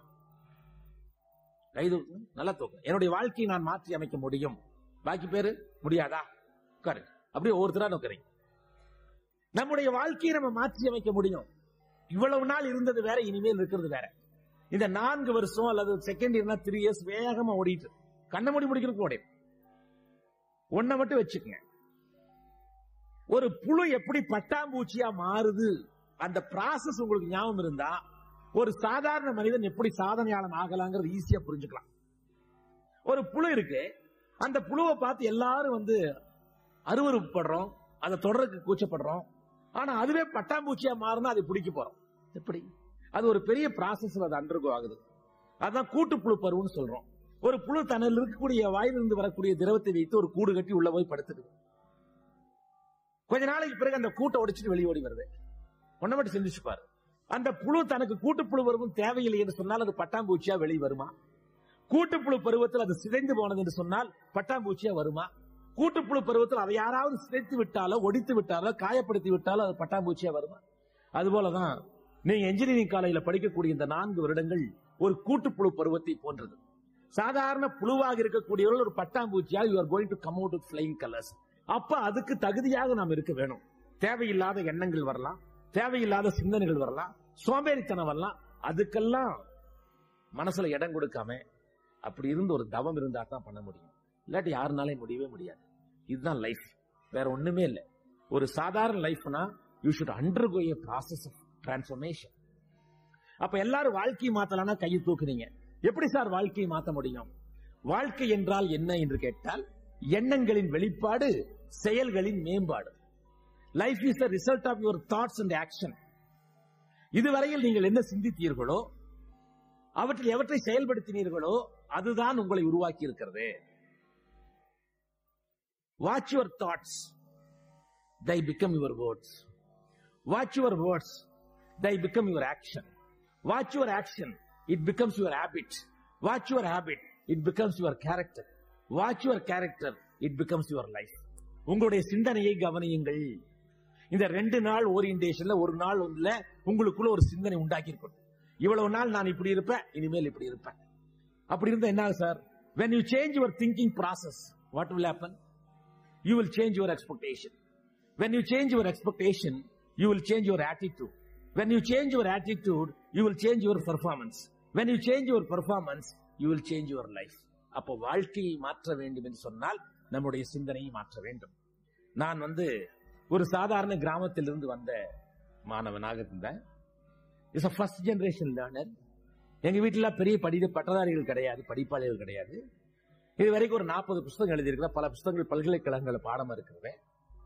A: நல்லா தூக்கம். என்னுடைய வாழ்க்கையை நான் மாற்றி அமைக்க முடியும். பாக்கி பேரு முடியாதா? அப்படியே ஒவ்வொருத்தரா நோக்கிறீங்க. நம்முடைய வாழ்க்கையை நம்ம மாற்றி அமைக்க முடியும். இவ்வளவு நாள் இருந்தது வேற, இனிமேல் இருக்கிறது வேற. இந்த 4 வருஷம் அல்லது செகண்ட் இயர்னா 3 years வேகமா ஓடிட்டு கண்ண மூடி முடிக்கிறதுக்கு ஓடி. ஒன்ன மட்டும் வச்சுக்கங்க. ஒரு புழு எப்படி பட்டாம்பூச்சியா மாறுது, அந்த ப்ராசஸ் உங்களுக்கு ஞாபகம் இருந்தா ஒரு சாதாரண மனிதன் எப்படி சாதனையாளன் ஆகலாங்கிறது ஈஸியா புரிஞ்சுக்கலாம். ஒரு புழு இருக்கு, அந்த புழுவை பார்த்து எல்லாரும் அருவருப்படுறோம், அதை தொடர்றதுக்கு கூச்சப்படுறோம். ஆனா அதுவே பட்டாம்பூச்சியா மாறினா அதை பிடிக்க போறோம். எப்படி? அது ஒரு பெரிய ப்ராசஸ், அது அண்டர்கோ ஆகுது. அதான் கூட்டுப்புழு பருவம்னு சொல்றோம். ஒரு புழு தன்னில் இருக்கக்கூடிய வாயிலிருந்து வரக்கூடிய திரவத்தை வைத்து ஒரு கூடு கட்டி உள்ள போய் படுத்துக்குது. கொஞ்ச நாளைக்கு பிறகு அந்த கூட்டை உடைச்சிட்டு வெளியே ஓடி வருது. ஒன்ன மட்டும் சிந்திச்சு பாரு. அந்த புழு தனக்கு கூட்டுப்புழு பருவம் தேவையில்லை என்று சொன்னால் அது பட்டாம்பூச்சியா வெளியே வருமா? கூட்டுப்புழு பருவத்தில் அது சிதைந்து போனது என்று சொன்னால் பட்டாம்பூச்சியா வருமா? கூட்டுப்புழு பருவத்தில் அதை யாராவது சிதைத்து விட்டாலோ, ஒடித்து விட்டாலோ, காயப்படுத்தி விட்டாலோ அது பட்டாம்பூச்சியா வருமா? அதுபோலதான் நீங்க இன்ஜினியரிங் காலேஜ்ல படிக்கக்கூடிய இந்த 4 வருடங்கள் ஒரு கூட்டுப்புழு பருவத்தை போன்றது. சாதாரண புழுவாக இருக்கக்கூடியவர்கள் ஒரு பட்டாம்பூச்சியா you are going to come out with flying colors. அப்ப அதுக்கு தகுதியாக நாம் இருக்க வேணும். தேவையில்லாத எண்ணங்கள் வரலாம், தேவையில்லாத சிந்தனைகள் வரலாம், சோம்பேறித்தனம் வரலாம். அதுக்கெல்லாம் மனசுல இடம் கொடுக்காம அப்படி இருந்து ஒரு தவம் இருந்தா தான் பண்ண முடியும். இல்லாட்டி யாருனாலே முடியவே முடியாது. இதுதான் லைஃப், வேற ஒண்ணுமே இல்லை. ஒரு சாதாரண லைஃப்னா you should undergo a process of transformation. அப்ப எல்லாரும் வாழ்க்கையை மாத்தலாம்னா கையை தூக்குறீங்க. எப்படி சார் வாழ்க்கையை மாத்த முடியும்? வாழ்க்கை என்றால் என்ன என்று கேட்டால் எண்ணங்களின் வெளிப்பாடு, செயல்களின் மேம்பாடு. Life is the result of your thoughts and action. இதுவரையில் நீங்கள் என்ன சிந்தித்தீர்களோ, அவற்றில் எவற்றை செயல்படுத்தினீர்களோ அதுதான் உங்களை உருவாக்கி இருக்கிறது. Watch your thoughts, they become your words. Watch your words, they become your action. Watch your action, it becomes your habit. Watch your habit, it becomes your character. Watch your character, it becomes your life. உங்களுடைய சிந்தனையை கவனியுங்கள். இந்த 2 நாள் ஓரியன்டேஷன்ல ஒரு நாள் ஒன்றுல உங்களுக்குள்ள ஒரு சிந்தனை உண்டாக்கி இருக்கணும். இவ்வளவு நாள் நான் இப்படி இருப்பேன், இனிமேல் இப்படி இருப்பேன். அப்படி இருந்தா என்ன sir? when you change your thinking process, what will happen? You will change your expectation. When you change your expectation, you will change your attitude. When you change your attitude, you will change your performance. When you change your performance, you will change your life. அப்போ வாழ்க்கையை மாற்ற வேண்டும் என்று சொன்னால் நம்முடைய சிந்தனையை மாற்ற வேண்டும். நான் ஒரு சாதாரண கிராமத்திலிருந்து வந்த மாணவனாக இருந்தேன். Is a first generation learner. எங்க வீட்டுல பெரிய பட்டதாரிகள் கிடையாது, படிப்பாளிகள் கிடையாது. இது வரைக்கும் ஒரு 40 புத்தகங்கள் எழுதியிருக்கிற, பல புத்தகங்கள் பல்கலைக்கழகங்கள பாடமா இருக்கிறேன்.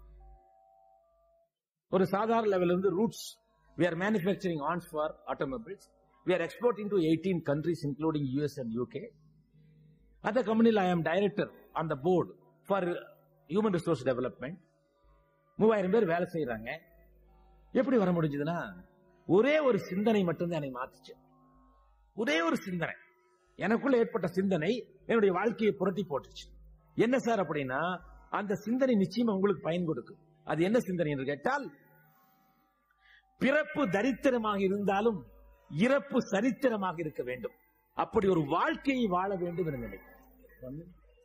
A: ஒரு சாதாரண level roots. We are manufacturing arms for automobiles. We are exporting to 18 countries including US and UK. At the company I am director on the board for human resource development. 3000 பேர் வேலை செய்யறாங்க. எப்படி வர முடிஞ்சதுன்னா ஒரே ஒரு சிந்தனை மட்டும்தான் என்னை மாத்துச்சு. ஒரே ஒரு சிந்தனை, எனக்குள்ள ஏற்பட்ட சிந்தனை என்னுடைய வாழ்க்கையை புரட்டி போட்டுச்சு. என்ன சார் அப்படின்னா, அந்த சிந்தனை நிச்சயமா உங்களுக்கு பயன் கொடுக்கும். அது என்ன சிந்தனை என்று கேட்டால், பிறப்பு தரித்திரமாக இருந்தாலும் இறப்பு சரித்திரமாக இருக்க வேண்டும். அப்படி ஒரு வாழ்க்கையை வாழ வேண்டும் என்று நினைக்கிறேன்.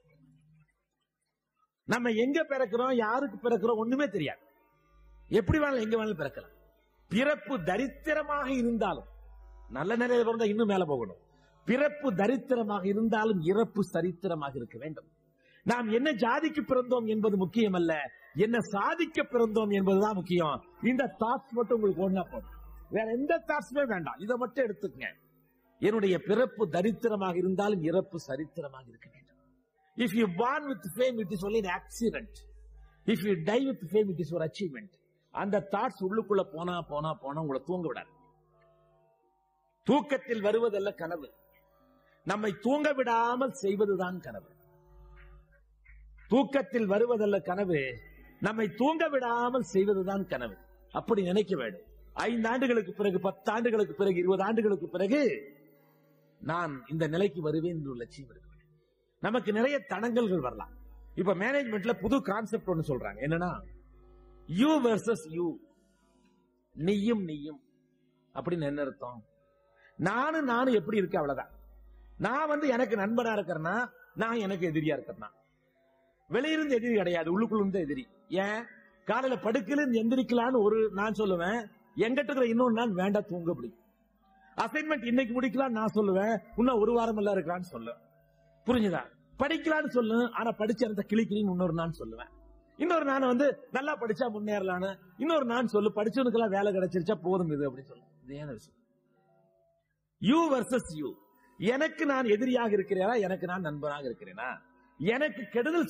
A: நம்ம எங்க பிறக்கிறோம், யாருக்கு பிறக்கிறோம் ஒண்ணுமே தெரியாது. எப்படி வேணாலும் எங்க வேணாலும் பிறக்கலாம். பிறப்பு தரித்திரமாக இருந்தாலும், நல்ல நிலையில பிறந்தா இன்னும் மேல போகணும். பிறப்பு தரித்திரமாக இருந்தாலும் இறப்பு சரித்திரமாக இருக்க வேண்டும். நாம் என்ன ஜாதிக்கு பிறந்தோம் என்பது முக்கியம் அல்ல, என்ன சாதிக்க பிறந்தோம் என்பதுதான் முக்கியம். இந்த தாட்ஸ் மட்டும் உங்களுக்கு ஒண்ணா போதும், வேற எந்த தாட்ஸுமே வேண்டாம். இதை மட்டும் எடுத்துக்கங்க. என்னுடைய பிறப்பு தரித்திரமாக இருந்தாலும் இறப்பு சரித்திரமாக இருக்க வேண்டும். If you born with fame, it is only an accident. If you die with fame, it is your achievement. அந்த தாட்ஸ் உள்ளுக்குள்ள போனா போனா போனா உங்களை தூங்க விடாது. தூக்கத்தில் வருவதல்ல கனவு, நம்மை தூங்க விடாமல் செய்வதுதான் கனவு. தூக்கத்தில் வருவதல்ல கனவு, நம்மை தூங்க விடாமல் செய்வதுதான் கனவு. அப்படி நினைக்க வேண்டும். 5 ஆண்டுகளுக்கு பிறகு, 10 ஆண்டுகளுக்கு பிறகு, 20 ஆண்டுகளுக்கு பிறகு நான் இந்த நிலைக்கு வருவேன் என்று லட்சியம் இருக்கு. நமக்கு நிறைய தடங்கல்கள் வரலாம். இப்ப மேனேஜ்மெண்ட்ல புது கான்செப்ட் ஒன்று சொல்றாங்க. என்னன்னா, யூ வெர்சஸ் யூ, நீயும் நீயும். அப்படின்னு என்ன அர்த்தம்? நானும் எப்படி இருக்கு அவ்வளவுதான். நான் எனக்கு நண்பனா இருக்கிறேன்னா, நான் எனக்கு எதிரியா இருக்கிறேன்னா. வெளியிருந்து எதிரி கிடையாது, உள்ளுக்குள்ள எதிரி. ஏன்? காலையில படுக்கல எந்திரிக்கலான்னு ஒரு நான் சொல்லுவேன், எங்கிட்ட இருக்கிற இன்னொரு நாள் வேண்டாம் தூங்க. அப்படி அசைன்மெண்ட் இன்னைக்கு முடிக்கலாம் நான் சொல்லுவேன், இன்னும் ஒரு வாரம் எல்லாம் இருக்கலான்னு சொல்லுவேன். புரிஞ்சுதா? படிக்கலான்னு சொல்லு, ஆனா படிச்ச இடத்த கிளிக்கிறீன்னு இன்னொரு நான் சொல்லுவேன். இன்னொரு நான் நல்லா படிச்சா முன்னேறலான்னு இன்னொரு நான் சொல்லு, படிச்சவனுக்கெல்லாம் வேலை கிடைச்சிருச்சா போதும் இது அப்படின்னு சொல்லு. இது ஏன் விஷயம்? You versus you. எனக்கு நான் எதிரியாக இருக்கிறேனா, எனக்கு நான் நண்பனாக இருக்கிறேனா? எனக்கு கெடுதல்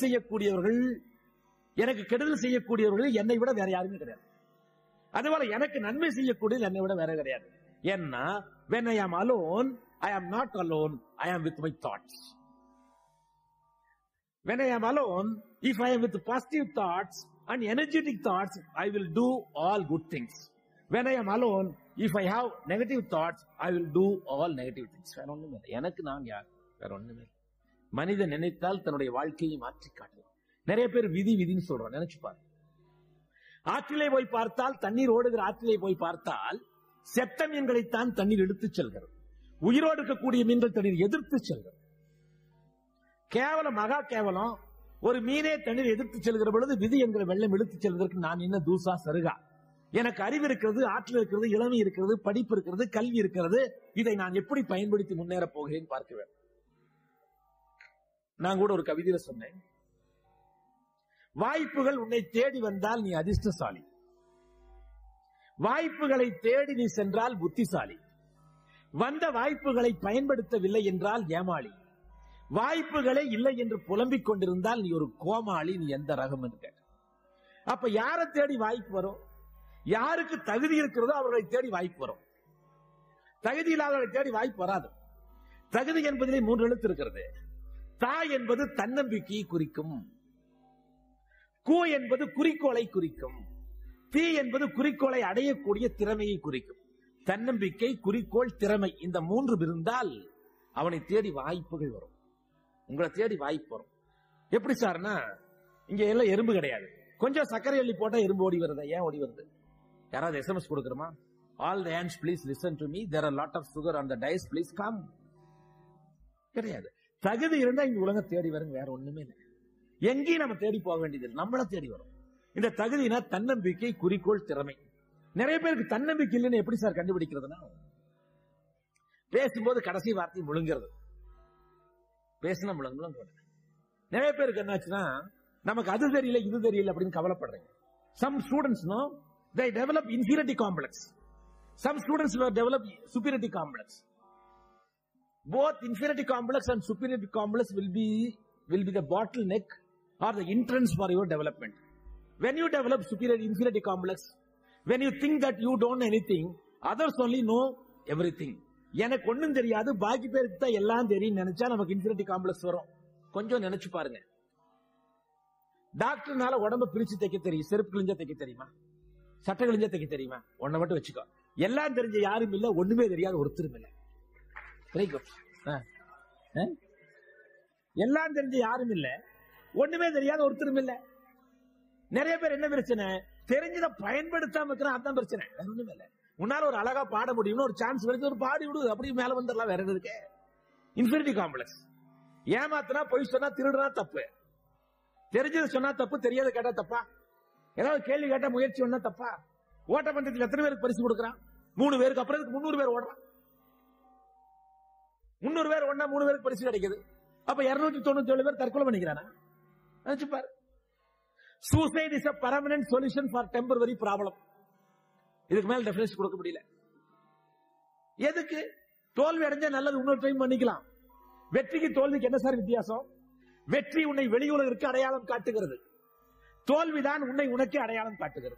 A: செய்யக்கூடியவர்கள் என்னை விட வேற யாருமே கிடையாது. அதுபோல எனக்கு நன்மை செய்யக்கூடியது என்னை விட வேற கிடையாது. ஏன்னா when I am alone, I am not alone, I am with my thoughts. When I am alone, if I am with positive thoughts and energetic thoughts, I will do all good things. When I am alone, if I have negative thoughts, I will do all negative things. வேற ஒண்ணுமே இல்லை. எனக்கு நான் யார்? வேற ஒண்ணுமே இல்லை. மனிதன் நினைத்தால் தன்னுடைய வாழ்க்கையை மாற்றி காட்டுவான். நிறைய பேர் விதி விதின்னு சொல்றோம். நினைச்சு பாரு. ஆற்றிலே போய் பார்த்தால், தண்ணீர் ஓடுகிற ஆற்றிலே போய் பார்த்தால், செத்த மீன்களைத்தான் தண்ணீர் எடுத்துச் செல்கிறது. உயிரோடு இருக்கக்கூடிய மீன்கள் தண்ணீர் எதிர்த்து செல்கிறது. கேவலம், மகா கேவலம். ஒரு மீனே தண்ணீர் எதிர்த்து செல்கிற பொழுது விதி என்கிற வெள்ளம் இழுத்துச் செல்வதற்கு நான் என்ன தூசா சருகா? எனக்கு அறிவு இருக்கிறது, ஆற்றல் இருக்கிறது, இளமை இருக்கிறது, படிப்பு இருக்கிறது, கல்வி இருக்கிறது. இதை நான் எப்படி பயன்படுத்தி முன்னேற போகிறேன் பார்க்க வேண்டும். நான் கூட ஒரு கவிதையில சொன்னேன், வாய்ப்புகள் உன்னை தேடி வந்தால் நீ அதிர்ஷ்டசாலி, வாய்ப்புகளை தேடி நீ சென்றால் புத்திசாலி, வந்த வாய்ப்புகளை பயன்படுத்தவில்லை என்றால் ஏமாளி, வாய்ப்புகளே இல்லை என்று புலம்பிக் கொண்டிருந்தால் நீ ஒரு கோமாளி, நீ எந்த ரகம் என்று கேட்ட. அப்ப யாரை தேடி வாய்ப்பு வரும்? யாருக்கு தகுதி இருக்கிறதோ அவர்களை தேடி வாய்ப்பு வரும். தகுதி இல்லாதவர்களை தேடி வாய்ப்பு வராது. தகுதி என்பதிலே 3 எழுத்து இருக்கிறது. தா என்பது தன்னம்பிக்கையை குறிக்கும், கு என்பது குறிக்கோளை குறிக்கும், தி என்பது குறிக்கோளை அடையக்கூடிய திறமையை குறிக்கும். தன்னம்பிக்கை, குறிக்கோள், திறமை, இந்த 3 இருந்தால் அவனை தேடி வாய்ப்புகள் வரும். உங்களை தேடி வாய்ப்பு வரும். எப்படி சார்னா, இங்க எல்லாம் எறும்பு கிடையாது. கொஞ்சம் சர்க்கரை அள்ளி போட்டா எறும்பு ஓடி வருது. ஏன் ஓடி வருது? யாராவது SMS கொடுக்கறமா? All the hands please listen to me, there are lot of sugar on the dice, please come. கிடையாது. தகுதி இருந்தா இங்க உலகம் தேடி வரும், வேற ஒண்ணுமே இல்லை. எங்கேயும் நம்ம தேடி போக வேண்டியது, நம்மள தேடி வரும். இந்த தகுதினா தன்னம்பிக்கை, குறிக்கோள், திறமை. நிறைய பேருக்கு தன்னம்பிக்கை இல்லைன்னு எப்படி சார் கண்டுபிடிக்கிறதுனா, பேசும்போது கடைசி வார்த்தை முழுங்கிறது. பேசினா முழுங்க. நிறைய பேருக்கு என்னாச்சுன்னா, நமக்கு அது தெரியல இது தெரியல அப்படின்னு கவலைப்படுறீங்க. Some students know they develop inferiority complex. Some students will develop superiority complex. Both inferiority complex and superiority complex will be the bottleneck or the entrance for your development. When you develop inferiority complex, when you think that you don't know anything, others only know everything. எனக்கு ஒண்ணும் தெரியாது, பாக்கி பேருக்கு தான் எல்லாம் தெரியும் நினைச்சா நமக்கு inferiority complex வரும். கொஞ்சம் நினைச்சு பாருங்க. டாக்டர்னால உடம்ப பிரிச்சு தைக்க தெரியும், செருப்பு கிழிஞ்சா தைக்க தெரியுமா? சட்டை கிழிஞ்சா தைக்க தெரியுமா? ஒன்ன மட்டும் வச்சுக்கோ. எல்லாம் தெரிஞ்ச யாரும் இல்ல, ஒண்ணுமே தெரியாது ஒருத்தரும் இல்ல. எல்லாம் தெரிஞ்ச யாரும் இல்ல, ஒண்ணுமே தெரியாத ஒருத்தரும் இல்ல. நிறைய பேர் என்ன பிரச்சனை, தெரிஞ்சதை பயன்படுத்தாம இருக்கிற அதான் பிரச்சனை, வேற ஒண்ணுமே இல்ல. உன்னால ஒரு அழகா பாட முடியும்னு ஒரு சான்ஸ் கிடைச்சு ஒரு பாடி விடு, அப்படியே மேல வந்துடலாம், வேற என்ன இருக்கு? Infinity complex. ஏமாத்தினா, பொய் சொன்னா, திருடுனா தப்பு. தெரிஞ்சது சொன்னா தப்பு, தெரியாத கேட்டா தப்பா? ஏதாவது கேள்வி கேட்டா முயற்சி பண்ணா தப்பா? ஓட்டப்பந்தயத்தில் எத்தனை பேருக்கு பரிசு கொடுக்கறான்? 3 பேருக்கு. அப்புறம் 300 பேர் ஓடுறான். 300 பேர் ஓடினா 3 பேருக்கு பரிசு கிடைக்குது. அப்ப 297 பேர் தற்கொலை பண்ணிக்கிறானா? நினைச்சு பாரு. Suicide is a permanent solution for temporary problem. இதுக்கு மேல டெஃபினிஷன் கொடுக்க முடியல. எதுக்கு? தோல்வி அடைஞ்சா நல்லது, இன்னொரு டைம் பண்ணிக்கலாம். வெற்றிக்கு தோல்விக்கு என்ன சார் வித்தியாசம்? வெற்றி உன்னை வெளி உலகிற்கு அடையாளம் காட்டுகிறது, தோல்விதான் உன்னை உனக்கு அடையாளம் காட்டுகிறது.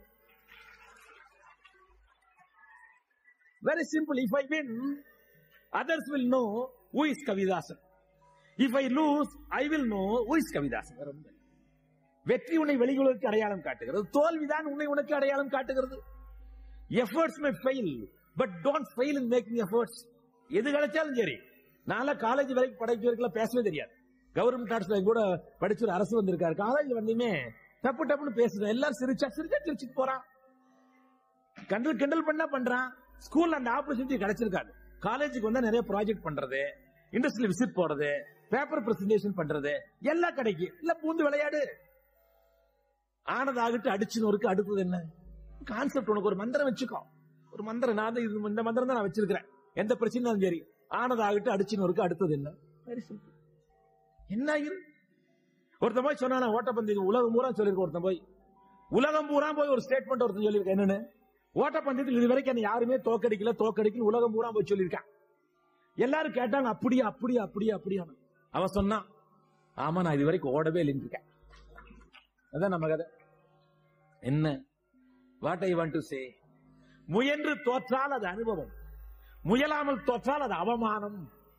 A: Very simple. If I win, others will know who is Kavidasan. If I lose, I will know who is Kavidasan. வெற்றி உன்னை வெளி உலகிற்கு அடையாளம் காட்டுகிறது, தோல்விதான் உன்னை உனக்கு அடையாளம் காட்டுகிறது. Efforts may fail, but don't fail in making efforts. எது கிடைச்சாலும் சரி. நான் காலேஜ் வரைக்கும் படிக்கிறதுக்குலாம் பேசவே தெரியாது. கவர்மெண்ட் ஆர்ட்ஸ்ல கூட படிச்சு ஒரு அரசு வந்திருக்காரு. காலேஜ் வந்தீமே டப்பு டப்புன்னு பேசுறேன். எல்லாரும் சிரிச்சிட்டு போறான். கிண்டல் பண்ணா பண்றான். ஸ்கூல்ல அந்த ஆப்பர்ச்சுனிட்டி கிடைச்சிருக்காது. காலேஜுக்கு வந்தா நிறைய ப்ராஜெக்ட் பண்றது, இண்டஸ்ட்ரியல் விசிட் போறது, பேப்பர் பிரசன்டேஷன் பண்றது எல்லாம் கிடைக்கும். இல்ல பூந்து விளையாடு. ஆனதாகிட்டு அடிச்சுன்னு அடுத்தது என்ன கான்செப்ட்? உனக்கு ஒரு மந்திரம் வச்சுக்கோ. ஒரு மந்திரம், நான் இந்த மந்திரம் தான் நான் வச்சிருக்கிறேன். எந்த பிரச்சனையும் சரி, ஆனதாகிட்டு அடிச்சுன்னு அடுத்தது என்ன? Very simple. என்ன ஒருத்தன் போய் சொன்னா, ஓட்டப்பந்தயம் உலகம் பூரா சொல்லிருக்க. ஒருத்தன் போய் உலகம் பூரா போய் ஒரு ஸ்டேட்மெண்ட் ஒருத்தன் சொல்லியிருக்க. என்னன்னு? ஓட்டப்பந்தயத்தில் இது வரைக்கும் யாருமே தோக்கடிக்கல உலகம் பூரா போய் சொல்லியிருக்கான். எல்லாரும் கேட்டாங்க, அப்படியா? அவன் சொன்னான், ஆமா நான் இது வரைக்கும் ஓடவே இல்லைன்னு இருக்கேன். அதான் நம்ம கதை. என்ன? What I want to say, முயன்று தோற்றால் அது அனுபவம், முயலாமல் தோற்றால் அது அவமானம்.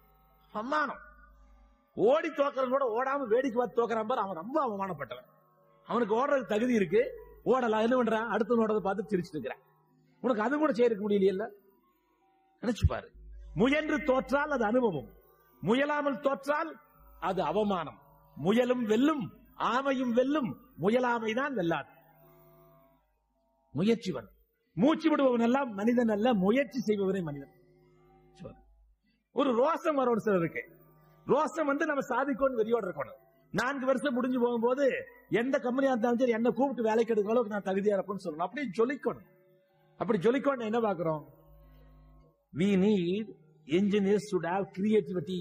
A: ஓடி தோக்கறவன் கூட ஓடாம வேடிக்கை பார்த்து தோக்கறான் பாரு, அவன் ரொம்ப அவமானப்பட்டவன். அவனுக்கு ஓடுறதுக்கு தகுதி இருக்கு, ஓடலாம். என்ன பண்றான்? அடுத்த ஓடுறத பார்த்து சிரிச்சுட்டு இருக்கிறான். உனக்கு அது கூட செய்ய முடியல. நினைச்சு பாரு. முயன்று தோற்றால் அது அனுபவம், முயலாமல் தோற்றால் அது அவமானம். முயலும் வெல்லும், ஆமையும் வெல்லும், முயலாமைதான் வெல்லாது. முயற்சி வரும். மூச்சு விடுபவன் எல்லாம் மனிதன் அல்ல, முயற்சி செய்பவனே மனிதன். ஒரு ரோசம் வர ஒரு சிலர் இருக்கு. ரோசம் நம்ம சாதிக்கணும், வெறியோட இருக்கணும். 4 வருஷம் முடிஞ்சு போகும்போது எந்த கம்பெனியா இருந்தாலும் சரி, என்ன கூப்பிட்டு வேலைக்கு எடுக்கிற அளவுக்கு நான் தகுதியா இருப்பேன்னு சொல்லணும். அப்படி ஜொலிக்கணும். அப்படி ஜொலிக்கணும். என்ன பாக்குறோம்? we need engineers should have creativity.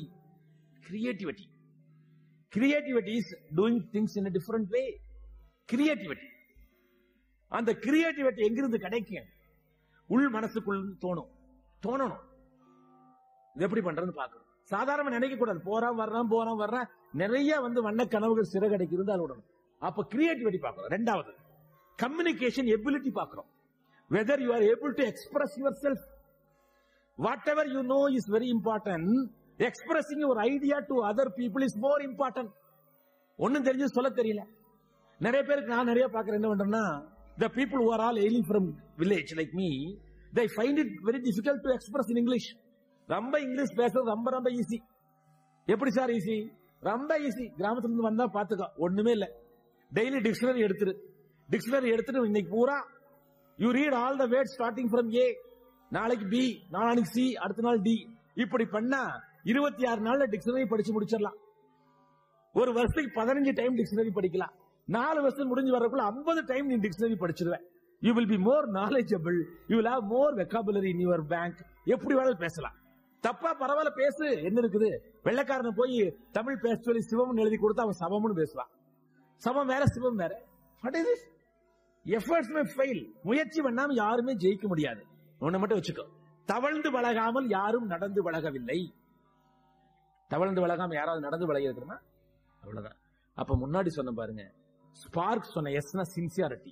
A: Creativity is doing things in a different way. Creativity. அந்த கிரியேட்டிவிட்டி எங்கிருந்து கிடைக்கும்? உள் மனசுக்குள் தோணணும். இது எப்படி பண்றதுன்னு பாக்கணும். சாதாரண நினைக்க கூடாது. போறான் வர்றான் நிறைய வண்ண கனவுகள் சிறகடைக்கு இருந்தால் விடணும். அப்ப கிரியேட்டிவிட்டி பாக்கிறோம். 2வது கம்யூனிகேஷன் எபிலிட்டி பாக்கிறோம். whether you are able to express yourself. Whatever you know is very important. Expressing your idea to other people is more important. ஒன்னும் தெரிஞ்சு சொல்ல தெரியல. நிறைய பேருக்கு நான் நிறைய பாக்குறேன். என்ன பண்றேன்னா, the people who are all hailing from village like me, they find it very difficult to express in English. ரொம்ப இங்கிலீஷ் பேசுறது ரொம்ப ஈஸி. எப்படி சார் ஈஸி? ரொம்ப ஈஸி. கிராமத்துல இருந்து வந்தா பாத்துக்கோ, ஒண்ணுமே இல்ல. டெய்லி டிக்ஷனரி எடுத்துட்டு இன்னைக்கு பூரா you read all the words starting from A, நாளைக்கு பி, நாளைக்கு சி, அடுத்த நாள் டி. இப்படி பண்ணா 26 நாள்ல டிக்ஷனரி படிச்சு முடிச்சிடலாம். ஒரு வருஷத்துக்கு 15 டைம் டிக்ஷனரி படிக்கலாம். 4 வருஷம் முடிஞ்சு வரக்குள்ள 50 டைம் நீ டிக்ஷனரி படிச்சிருவேன். You will be more knowledgeable, you will have more vocabulary in your bank. எப்படி வேணாலும் பேசலாம், தப்பா பரவாயில்ல பேசு, என்ன இருக்குது. வெள்ளைக்காரனை போய் தமிழ் பேச சொல்லி சிவம் எழுதி கொடுத்து அவன் சமம்னு பேசுவான். சமம் வேற, சிவம் வேற. What is this? Efforts may fail. முயற்சி பண்ணாம யாருமே ஜெயிக்க முடியாது. ஒண்ணு மட்டும் வச்சுக்கோ, தவழ்ந்து பழகாமல் யாரும் நடந்து பழகவில்லை. தவழ்ந்து பழகாம யாராவது நடந்து பழகி இருக்கிறனா அவ்வளவுதான். அப்ப முன்னாடி சொன்ன பாருங்க, ஸ்பார்க் சொன்ன எஸ்னா சின்சியாரிட்டி,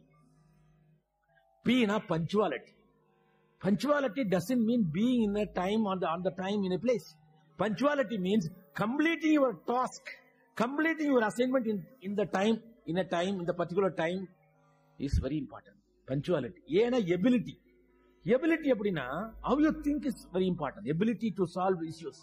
A: பீனா punctuality. Punctuality doesn't mean being in a time on the time in a place. Punctuality means completing your task, completing your assignment in the time, in the particular time is very important. Punctuality. ஏனா ability அப்படினா how you think is very important. Ability to solve issues.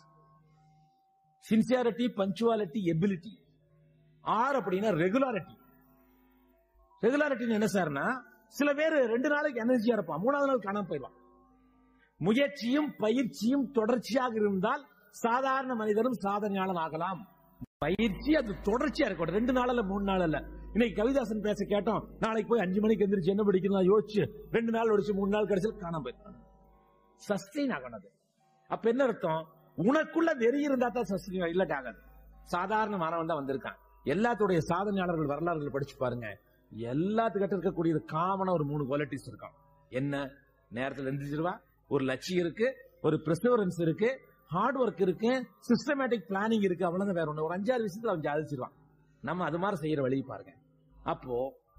A: Sincerity, punctuality, ability. R அப்படினா regularity. Regularity என்ன சார்னா, சில பேர் 2 நாளைக்கு எனர்ஜியா இருப்பான், 3வது நாள் காணாம போயிடுவான். முயற்சியும் பயிற்சியும் தொடர்ச்சியாக இருந்தால் சாதாரண மனிதனும் சாதனையாளன் ஆகலாம். பயிற்சி அது தொடர்ச்சியா இருக்கும், 2 நாள் அல்ல 3 நாள் அல்ல. இன்னைக்கு கவிதாசன் பேச கேட்டோம், நாளைக்கு போய் 5 மணிக்கு எந்திரிச்சு என்ன படிக்கணும் யோசிச்சு 2 நாள் ஒடிச்சு 3 நாள் கடைசியில் காணாம போயிருக்காங்க. சஸ்டெயின் ஆகணும். அப்ப என்ன அர்த்தம்? உனக்குள்ள வெறி இருந்தா தான் சஸ்டெயின், இல்லாட்டி ஆகாது. சாதாரண மாணவன் தான் வந்திருக்கான். எல்லாத்துடைய சாதனையாளர்கள் வரலாறுகள் படிச்சு பாருங்க. எல்லாத்துக்கிட்ட இருக்கக்கூடிய காமனா ஒரு 3 குவாலிட்டிஸ் இருக்கான். என்ன? நேரத்தில் எந்திரிச்சிருவா, ஒரு லட்சியம் இருக்கு, ஒரு பெர்சவரன்ஸ் இருக்கு, ஹார்ட் ஒர்க் இருக்கு, சிஸ்டமேட்டிக் பிளானிங் இருக்கு. அவ்வளவுதான், வேற ஒண்ணு. ஒரு 5-6 விஷயத்துல அவன் சாதிச்சிருவான். நம்ம அது மாதிரி செய்யற வழி பாருங்க. அப்போ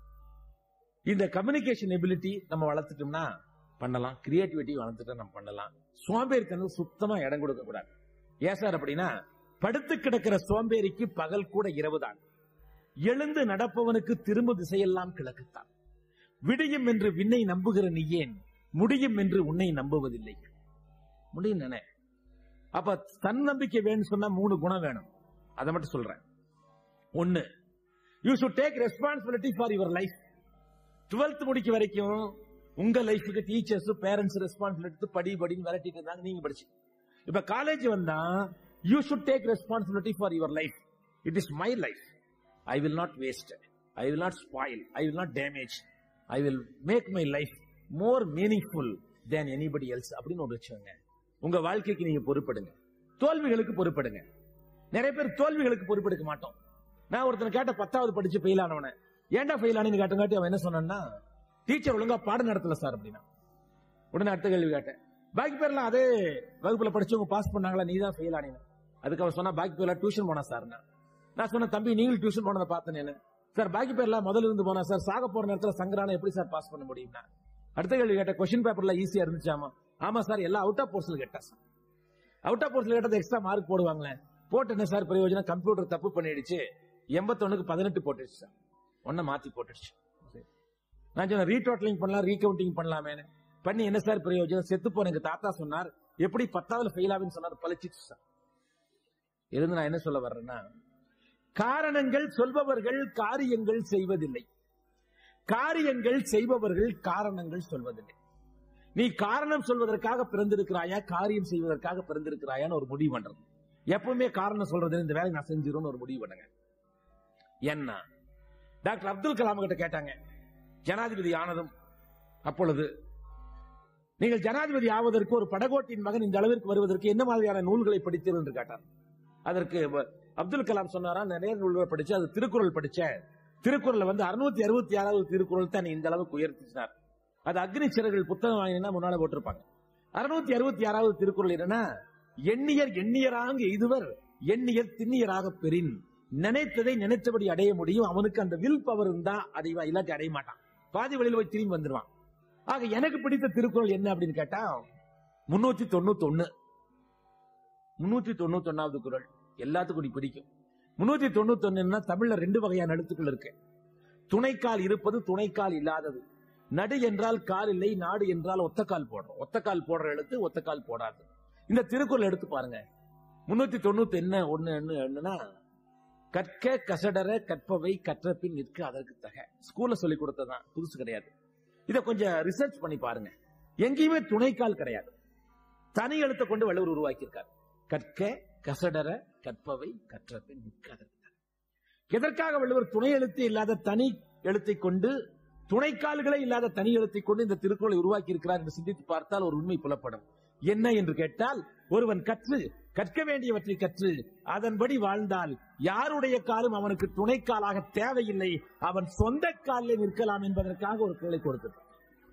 A: இந்த கம்யூனிகேஷன் எபிலிட்டி நம்ம வளர்த்துட்டோம்னா பண்ணலாம், கிரியேட்டிவிட்டி வளர்த்துட்டா நம்ம பண்ணலாம். சோம்பேறித்தனம் சுத்தமா இடம் கொடுக்க கூடாது. ஏன் சார் அப்படின்னா, படுத்து கிடக்கிற சோம்பேறிக்கு பகல் கூட இரவுதான், எழுந்து நடப்பவனுக்கு திரும்ப திசையெல்லாம் கிழக்குத்தான். விடியும் என்று விண்ணை நம்புகிற நீ ஏன் முடியும் என்று உன்னை நம்புவதில்லை? முடியும் தானே. அப்ப தன்னம்பிக்கை வேணும் சொன்னா 3 குணம் வேணும். அதை மட்டும் சொல்றேன். 1, you should take responsibility for your life. 12th முடிக்க வரைக்கும் உங்க லைஃபுக்கு டீச்சர்ஸ் பேரண்ட்ஸ் ரெஸ்பான்சிபிலிட்டி படின்னு விரட்டிட்டு இருந்தாங்க, நீங்க படிச்சு. இப்ப காலேஜ் வந்தா you should take responsibility for your life. It is my life. I will not waste, I will not spoil, I will not damage, I will make my life more meaningful than anybody else. அப்படின்னு ஒரு வச்சுங்க. உங்க வாழ்க்கைக்கு நீங்க பொறுப்படுங்க, தோல்விகளுக்கு பொறுப்படுங்க. நிறைய பேர் தோல்விகளுக்கு பொறுப்பெடுக்க மாட்டோம். நான் ஒருத்தனை கேட்ட 10வது படிச்சு ஃபெயில் ஆனவன, ஏன்டா ஃபெயில் ஆனு கேட்டங்காட்டி அவன் என்ன சொன்னான்னா, டீச்சர் ஒழுங்கா பாடம் நடத்தல சார் அப்படின்னா. உடனே அடுத்த கேள்வி கேட்டேன், பாக்கி பேர்லாம் அதே வகுப்புல படிச்சவங்க பாஸ் பண்ணாங்களா, நீ தான் ஃபெயில் ஆனீங்க. அதுக்கு அவன் சொன்னா, பாக்கி பேர்லாம் டியூஷன் போனா சார். நான் சொன்ன, தம்பி நீங்களும் டியூஷன் போனதை பார்த்தேன் சார். பாக்கி பேர்லாம் முதல்ல இருந்து போனா சார். சாக போற நேரத்தில் சங்கரான எப்படி சார் பாஸ் பண்ண முடியும்னா. அடுத்த கேள்வி கேட்ட, கொஸ்டின் பேப்பர்ல ஈஸியா இருந்துச்சாமா? ஆமா சார், எல்லாம் அவுட் ஆஃப் போர்ஷன்ல கேட்டா சார். அவுட் ஆஃப் போர்ஷன்ல கேட்டது எக்ஸ்ட்ரா மார்க் போடுவாங்களே. போட்டு என்ன சார் பிரயோஜனம்? கம்ப்யூட்டர் தப்பு பண்ணிடுச்சு, 81க்கு 18 போட்டுடுச்சு சார். ஒன்ன மாத்தி போட்டுடுச்சு. நான் சொன்ன, ரீடோட்டலிங் பண்ணலாம், ரீகவுண்டிங் பண்ணலாமே. பண்ணி என்ன சார் பிரயோஜனம்? செத்து போன எங்க தாத்தா சொன்னார், எப்படி 10வது ஃபெயில் ஆகுன்னு சொன்னார், பழிச்சிச்சு சார். இருந்து நான் என்ன சொல்ல வர்றேன்னா, காரணங்கள் சொல்பவர்கள் காரியங்கள் செய்வதில்லை, காரியங்கள் செய்பவர்கள் காரணங்கள் சொல்வதில்லை. நீ காரணம் சொல்வதற்காக பிறந்திருக்கிறாயா, காரியம் செய்வதற்காக பிறந்திருக்கிறாயான்னு ஒரு முடிவு பண்றது. எப்பவுமே காரணம் சொல்றது, இந்த வேலை நான் செஞ்சிரும் ஒரு முடிவு பண்ணுங்க. என்ன டாக்டர் அப்துல் கலாம் கிட்ட கேட்டாங்க, ஜனாதிபதி ஆனதும், அப்பொழுது நீங்கள் ஜனாதிபதி ஆவதற்கு ஒரு படகோட்டின் மகன் இந்த அளவிற்கு வருவதற்கு என்ன மாதிரியான நூல்களை படித்தீர்கள் என்று கேட்டார். அதற்கு அப்துல் கலாம் சொன்னாரா, நிறைய நூல்களை படிச்சு, அது திருக்குறள் படிச்சேன். திருக்குறள் 666வது திருக்குறள் தான் இந்த அளவுக்கு உயர்த்தினார். அது அக்னி சிறகுகள் புத்தகம் வாங்கினா முன்னால போட்டிருப்பாங்க. 666வது திருக்குறள் என்னன்னா, எண்ணியர் எண்ணியராக எய்துவர், எண்ணியர் திண்ணியராக பெறின். நினைத்ததை நினைத்தபடி அடைய முடியும், அவனுக்கு அந்த வில் பவர் இருந்தா அடைவா, இல்லாட்டி அடைய மாட்டான். பாதி வழியில் போய் திரும்பி வந்துருவான். ஆக எனக்கு பிடித்த திருக்குறள் என்ன அப்படின்னு கேட்டா, 391வது குறள். எல்லாத்துக்கும் பிடிக்கும். 391 தமிழ்ல 2 வகையான எழுத்துக்கள் இருக்கு. துணைக்கால் இருப்பது, துணைக்கால் இல்லாதது. நடு என்றால் கால் இல்லை, நாடு என்றால் ஒத்தக்கால் போடுறோம். ஒத்தக்கால் போடுற எழுத்து, ஒத்தக்கால் போடாது. இந்த திருக்குறள் எடுத்து பாருங்க. 391 என்னன்னா, கற்க கசடர கற்பவை கற்ற பின் நிற்க அதற்கு தக. ஸ்கூல்ல சொல்லி கொடுத்ததான், புதுசு கிடையாது. இத கொஞ்சம் ரிசர்ச் பண்ணி பாருங்க. எங்கேயுமே துணைக்கால் கிடையாது. தனி எழுத்தை கொண்டு வள்ளுவர் உருவாக்கியிருக்கார். கற்க கசடர கற்பவை கற்ற பின் நிற்க அதற்கு தக. எதற்காக வள்ளுவர் துணை எழுத்து இல்லாத தனி எழுத்தை கொண்டு, துணைக்கால்களே இல்லாத தனி எழுத்தை கொண்டு இந்த திருக்குறளை உருவாக்கி இருக்கிறார் என்று சிந்தித்து பார்த்தால் ஒரு உண்மை புலப்படும். என்ன என்று கேட்டால், ஒருவன் கற்க வேண்டியவற்றை கற்று அதன்படி வாழ்ந்தால் யாருடைய காலும் அவனுக்கு துணைக்காலாக தேவையில்லை, அவன் சொந்த காலில் நிற்கலாம் என்பதற்காக ஒரு குறளை கொடுத்திருக்கிறார்.